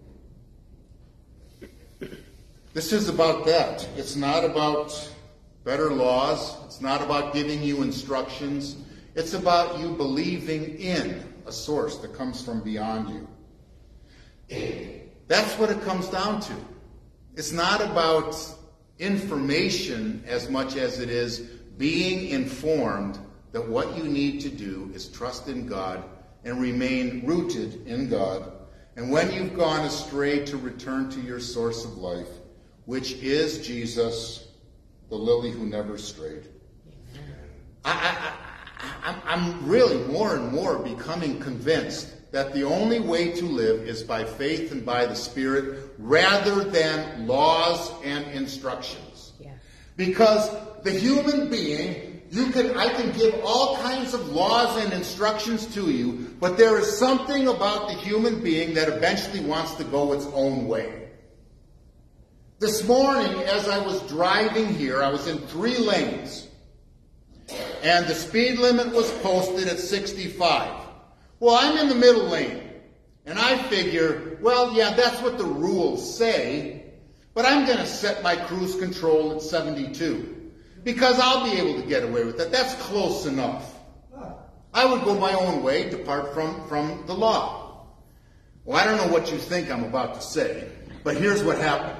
This is about that. It's not about better laws. It's not about giving you instructions. It's about you believing in a source that comes from beyond you. That's what it comes down to. It's not about information as much as it is being informed that what you need to do is trust in God and remain rooted in God. And when you've gone astray, to return to your source of life, which is Jesus, the lily who never strayed. I, I, I, I'm really more and more becoming convinced that the only way to live is by faith and by the Spirit rather than laws and instructions. Yeah. Because the human being, you can, I can give all kinds of laws and instructions to you, but there is something about the human being that eventually wants to go its own way. This morning, as I was driving here, I was in three lanes. And the speed limit was posted at sixty-five. Well, I'm in the middle lane. And I figure, well, yeah, that's what the rules say. But I'm going to set my cruise control at seventy-two. Because I'll be able to get away with that. That's close enough. I would go my own way, depart from, from the law. Well, I don't know what you think I'm about to say. But here's what happened.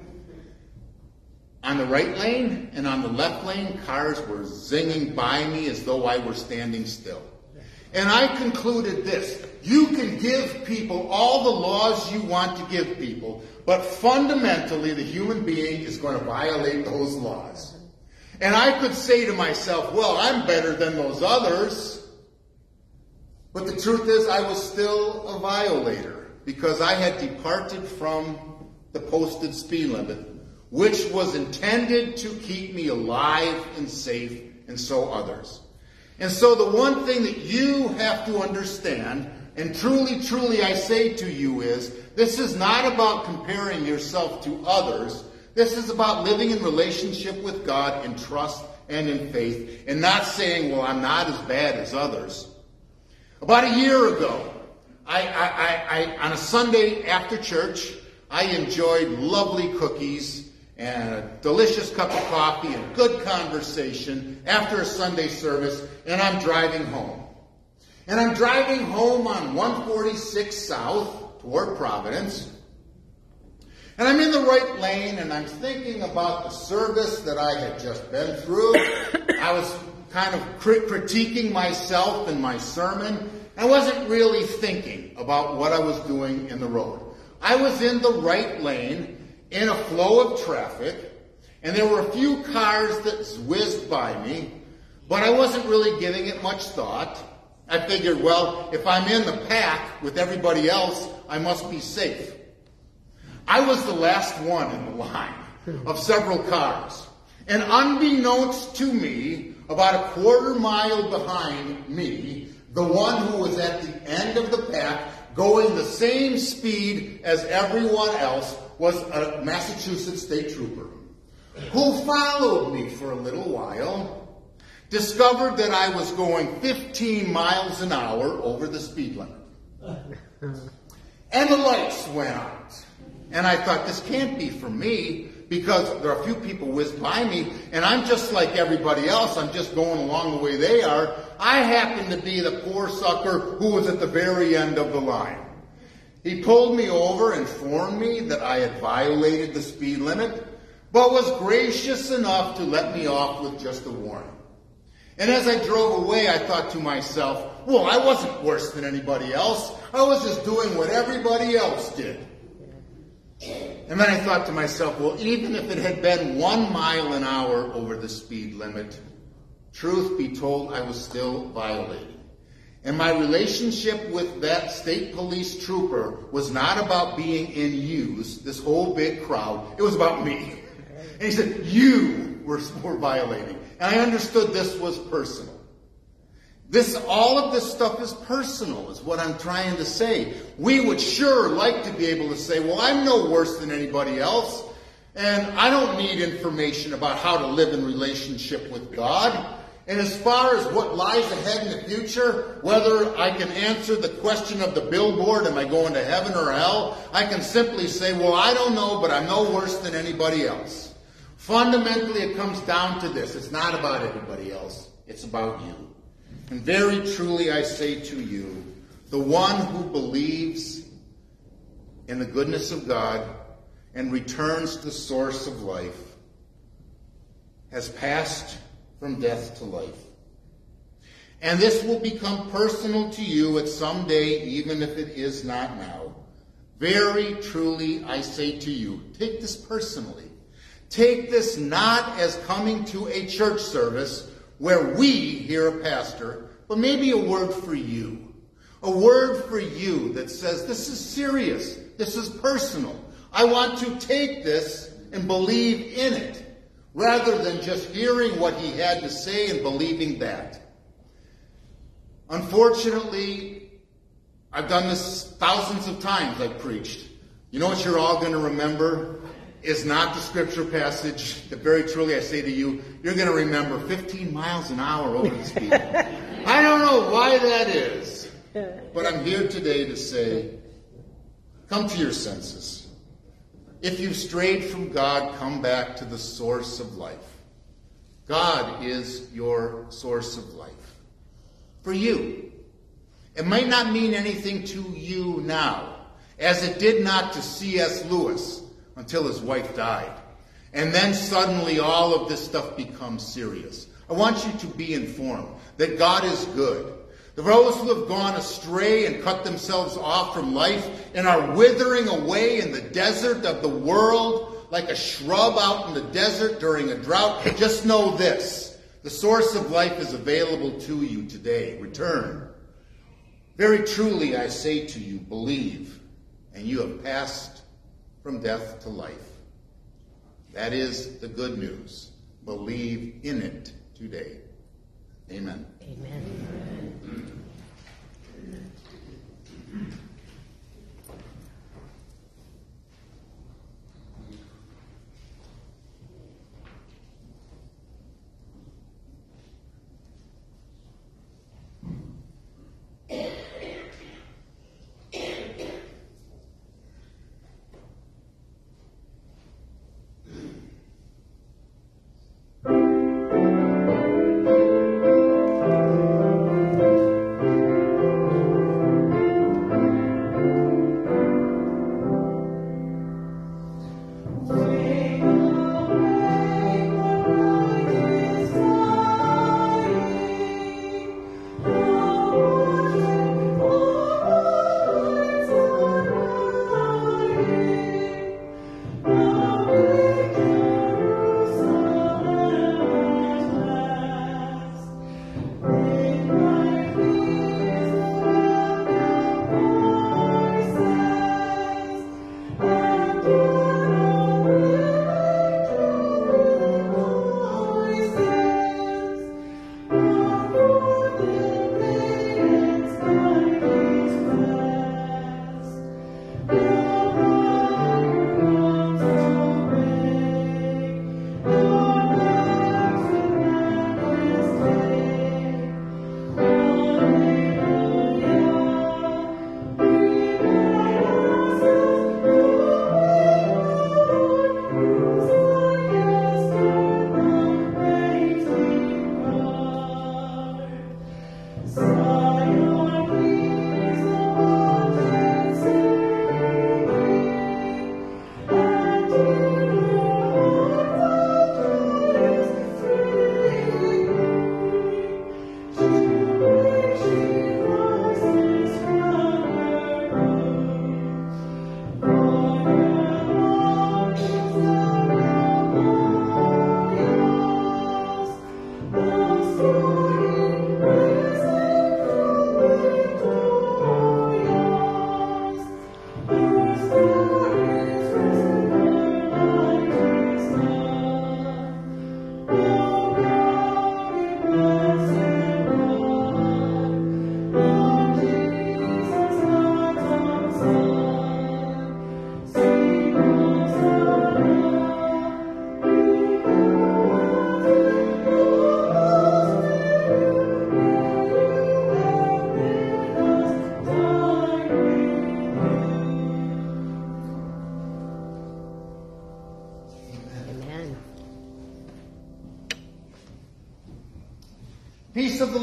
On the right lane and on the left lane, cars were zinging by me as though I were standing still. And I concluded this: you can give people all the laws you want to give people, but fundamentally the human being is going to violate those laws. And I could say to myself, well, I'm better than those others. But the truth is, I was still a violator because I had departed from the posted speed limit, which was intended to keep me alive and safe, and so others. And so the one thing that you have to understand, and truly, truly I say to you, is this is not about comparing yourself to others. This is about living in relationship with God in trust and in faith, and not saying, well, I'm not as bad as others. About a year ago, I, I, I, I on a Sunday after church, I enjoyed lovely cookies and a delicious cup of coffee and good conversation after a Sunday service, and I'm driving home. And I'm driving home on one forty-six South toward Providence. And I'm in the right lane, and I'm thinking about the service that I had just been through. I was kind of crit- critiquing myself and my sermon. I wasn't really thinking about what I was doing in the road. I was in the right lane, in a flow of traffic, and there were a few cars that whizzed by me, but I wasn't really giving it much thought. I figured, well, if I'm in the pack with everybody else, I must be safe. I was the last one in the line of several cars, and unbeknownst to me, about a quarter mile behind me, the one who was at the end of the pack, going the same speed as everyone else, was a Massachusetts state trooper who followed me for a little while, discovered that I was going fifteen miles an hour over the speed limit. And the lights went out. And I thought, this can't be for me. because there are a few people whizzed by me, and I'm just like everybody else. I'm just going along the way they are. I happen to be the poor sucker who was at the very end of the line. He pulled me over, informed me that I had violated the speed limit, but was gracious enough to let me off with just a warning. And as I drove away, I thought to myself, well, I wasn't worse than anybody else. I was just doing what everybody else did. And then I thought to myself, well, even if it had been one mile an hour over the speed limit, truth be told, I was still violating. And my relationship with that state police trooper was not about being in use, this whole big crowd. It was about me. And he said, you were, were violating. And I understood this was personal. This, all of this stuff is personal, is what I'm trying to say. We would sure like to be able to say, well, I'm no worse than anybody else, and I don't need information about how to live in relationship with God. And as far as what lies ahead in the future, whether I can answer the question of the billboard, am I going to heaven or hell, I can simply say, well, I don't know, but I'm no worse than anybody else. Fundamentally, it comes down to this. It's not about everybody else. It's about you. And very truly I say to you, the one who believes in the goodness of God and returns to the source of life has passed from death to life. And this will become personal to you at some day, even if it is not now. Very truly I say to you, take this personally. Take this not as coming to a church service where we hear a pastor, but maybe a word for you. A word for you that says, this is serious. This is personal. I want to take this and believe in it, rather than just hearing what he had to say and believing that. Unfortunately, I've done this thousands of times. I've preached. You know what you're all going to remember? Is not the scripture passage that very truly I say to you, you're going to remember fifteen miles an hour over the speed. I don't know why that is, but I'm here today to say, come to your senses. If you've strayed from God, come back to the source of life. God is your source of life. For you. It might not mean anything to you now, as it did not to C S Lewis, until his wife died. And then suddenly all of this stuff becomes serious. I want you to be informed that God is good. Those who have gone astray and cut themselves off from life and are withering away in the desert of the world like a shrub out in the desert during a drought, just know this. The source of life is available to you today. Return. Very truly I say to you, believe, and you have passed from death to life. That is the good news. Believe in it today. Amen. Amen.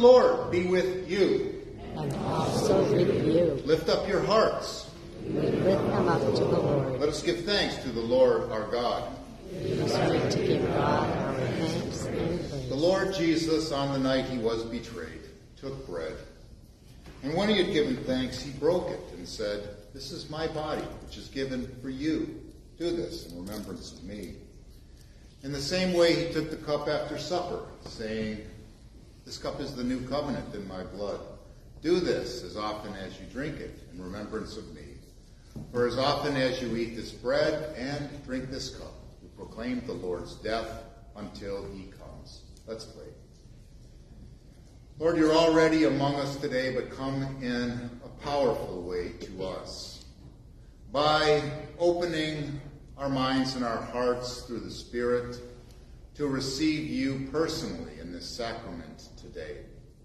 Lord be with you. And also with you. Lift up your hearts. We lift them up to the Lord. Let us give thanks to the Lord our God. It is right to give God our thanks and praise. The Lord Jesus, on the night he was betrayed, took bread. And when he had given thanks, he broke it and said, "This is my body, which is given for you. Do this in remembrance of me." In the same way, he took the cup after supper, saying, "This cup is the new covenant in my blood. Do this as often as you drink it in remembrance of me. For as often as you eat this bread and drink this cup, you proclaim the Lord's death until he comes." Let's pray. Lord, you're already among us today, but come in a powerful way to us. By opening our minds and our hearts through the Spirit to receive you personally in this sacrament today.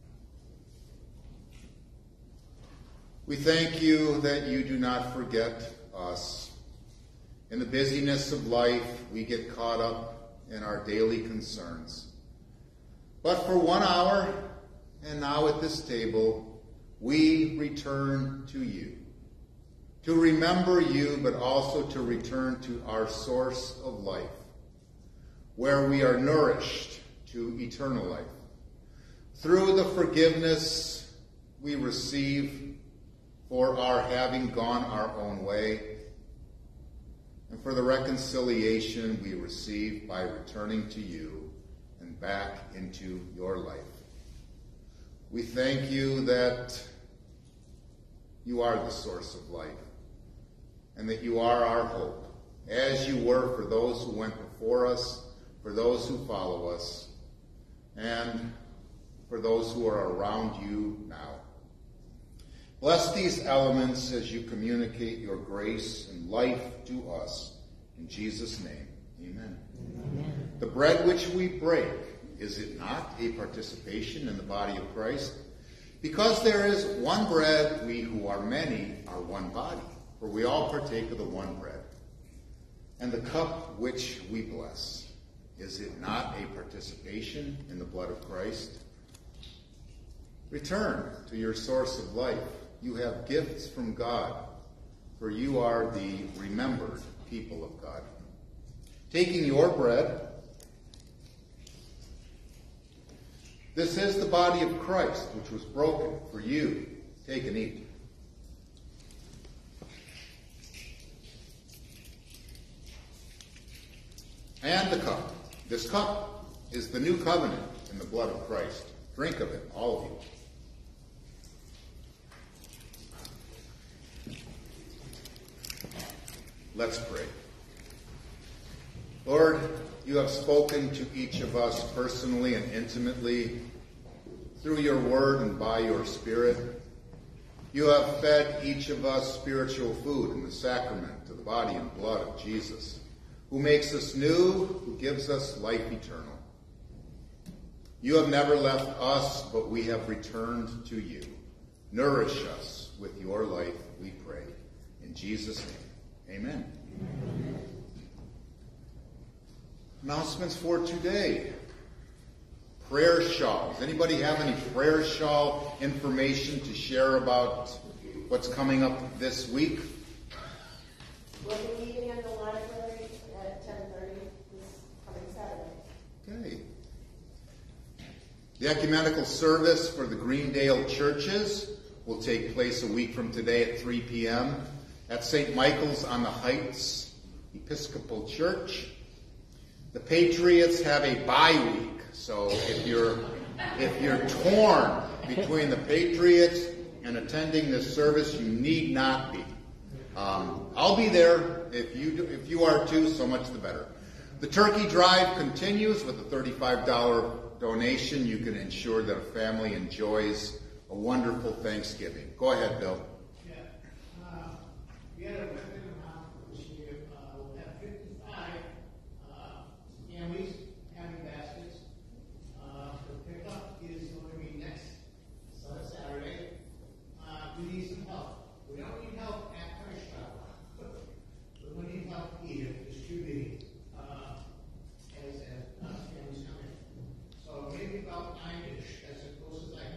We thank you that you do not forget us. In the busyness of life, we get caught up in our daily concerns. But for one hour, and now at this table, we return to you. To remember you, but also to return to our source of life, where we are nourished to eternal life. Through the forgiveness we receive for our having gone our own way, and for the reconciliation we receive by returning to you and back into your life. We thank you that you are the source of life, and that you are our hope, as you were for those who went before us, for those who follow us, and for those who are around you now. Bless these elements as you communicate your grace and life to us. In Jesus' name, amen. Amen. The bread which we break, is it not a participation in the body of Christ? Because there is one bread, we who are many are one body, for we all partake of the one bread. And the cup which we bless, is it not a participation in the blood of Christ? Return to your source of life. You have gifts from God, for you are the remembered people of God. Taking your bread, this is the body of Christ, which was broken for you. Take and eat. And the cup. This cup is the new covenant in the blood of Christ. Drink of it, all of you. Let's pray. Lord, you have spoken to each of us personally and intimately through your word and by your Spirit. You have fed each of us spiritual food in the sacrament of the body and blood of Jesus, who makes us new, who gives us life eternal. You have never left us, but we have returned to you. Nourish us with your life, we pray. In Jesus' name. Amen. Amen. Announcements for today. Prayer shawls. Anybody have any prayer shawl information to share about what's coming up this week? We'll be meeting in the library at ten thirty this coming Saturday. Okay. The ecumenical service for the Greendale churches will take place a week from today at three p.m. at Saint Michael's on the Heights Episcopal Church. The Patriots have a bye week, so if you're if you're torn between the Patriots and attending this service, you need not be. Um, I'll be there. If you do, if you are too, so much the better. The turkey drive continues with a thirty-five dollars donation. You can ensure that a family enjoys a wonderful Thanksgiving. Go ahead, Bill. Yeah. Uh, we had a record amount this year. Uh, we'll have fifty-five uh, families having baskets. Uh, the pickup is going to be next Saturday. Uh, we need some help. We don't need help at our shop, but we need help here distributing uh, as, as uh, families come in. So maybe about nine-ish, as close as I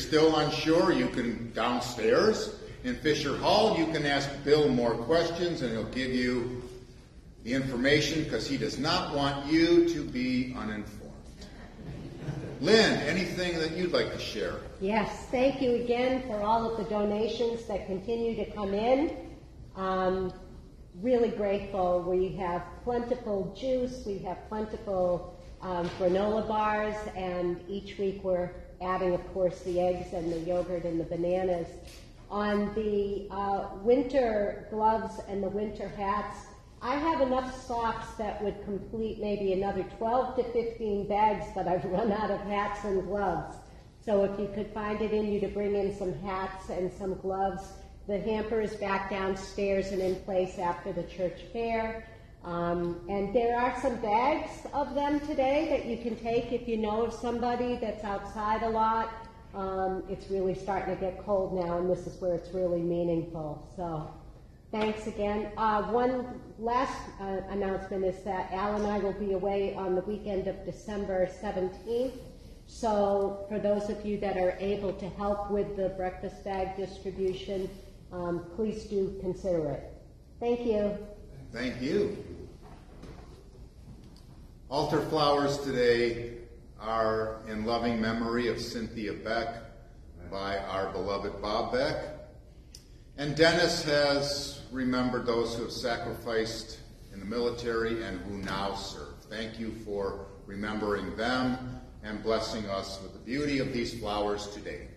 still unsure, you can downstairs in Fisher Hall, you can ask Bill more questions and he'll give you the information because he does not want you to be uninformed. Lynn, anything that you'd like to share? Yes, thank you again for all of the donations that continue to come in. Um, really grateful. We have plentiful juice, we have plentiful um, granola bars, and each week we're adding, of course, the eggs and the yogurt and the bananas. On the uh, winter gloves and the winter hats, I have enough socks that would complete maybe another twelve to fifteen bags, but I've run out of hats and gloves. So if you could find it in you to bring in some hats and some gloves, the hamper is back downstairs and in place after the church fair. Um, and there are some bags of them today that you can take if you know of somebody that's outside a lot. Um, it's really starting to get cold now, and this is where it's really meaningful. So thanks again. Uh, one last uh, announcement is that Al and I will be away on the weekend of December seventeenth. So for those of you that are able to help with the breakfast bag distribution, um, please do consider it. Thank you. Thank you. Altar flowers today are in loving memory of Cynthia Beck by our beloved Bob Beck. And Dennis has remembered those who have sacrificed in the military and who now serve. Thank you for remembering them and blessing us with the beauty of these flowers today.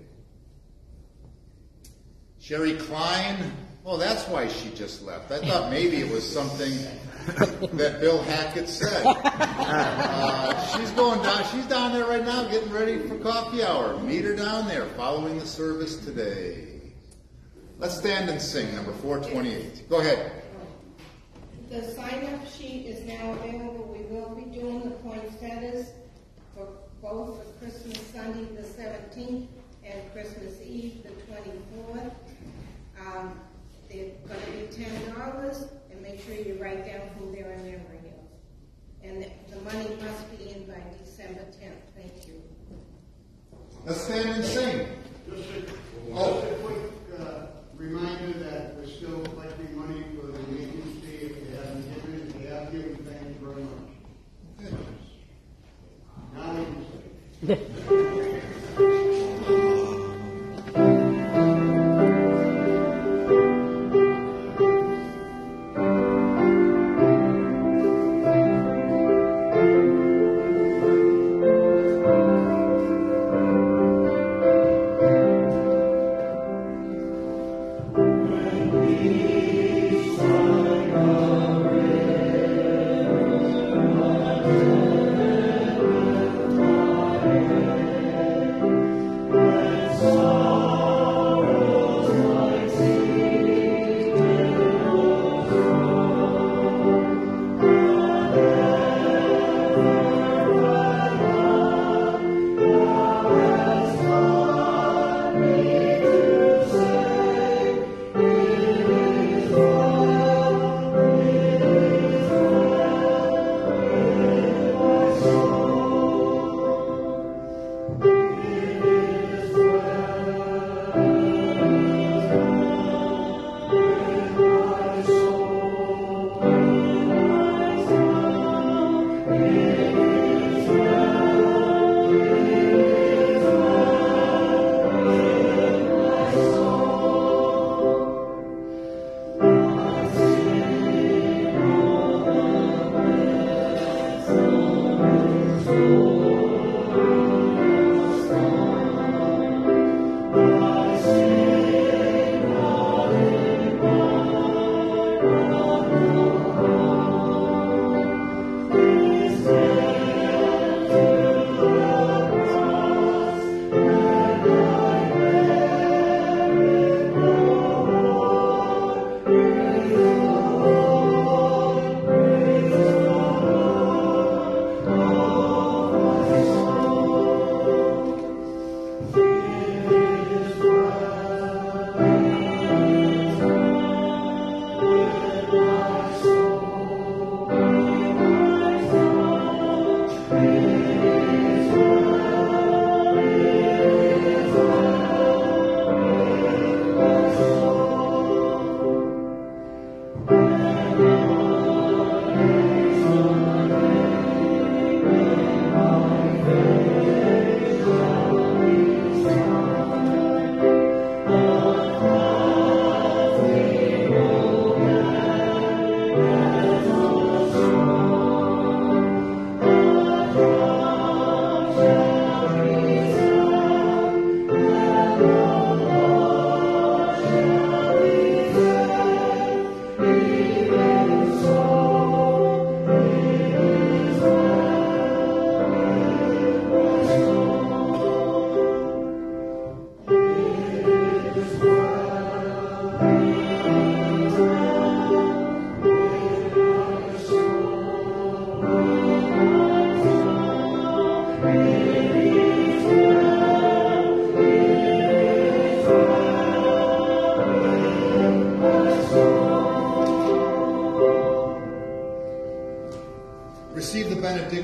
Sherry Klein, oh, that's why she just left. I thought maybe it was something that Bill Hackett said. Uh, she's going down, she's down there right now getting ready for coffee hour. Meet her down there following the service today. Let's stand and sing, number four twenty-eight. Go ahead. The sign-up sheet is now available. We will be doing the poinsettias for both for Christmas Sunday the seventeenth and Christmas Eve the twenty-fourth. Um, they're going to be ten dollars, and make sure you write down who they're in memory of. And the, the money must be in by December tenth. Thank you. Let's stand and sing. Just a, Oh. just a quick uh, reminder that we're still collecting money for the maintenance fee if they haven't given it. If they have given, thank you very much. Now we can say.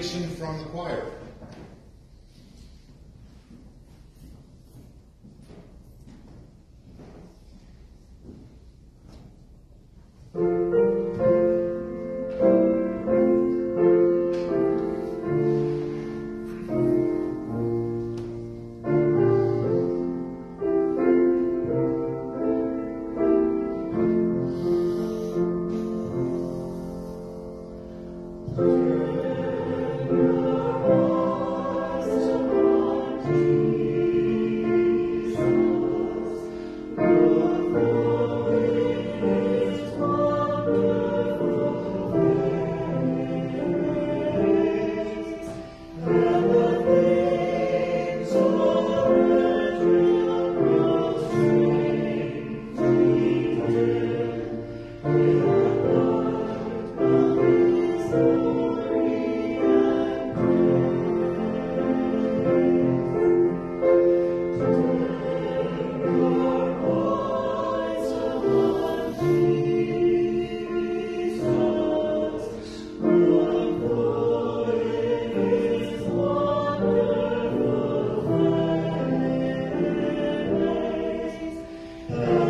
benediction from the choir. Uh,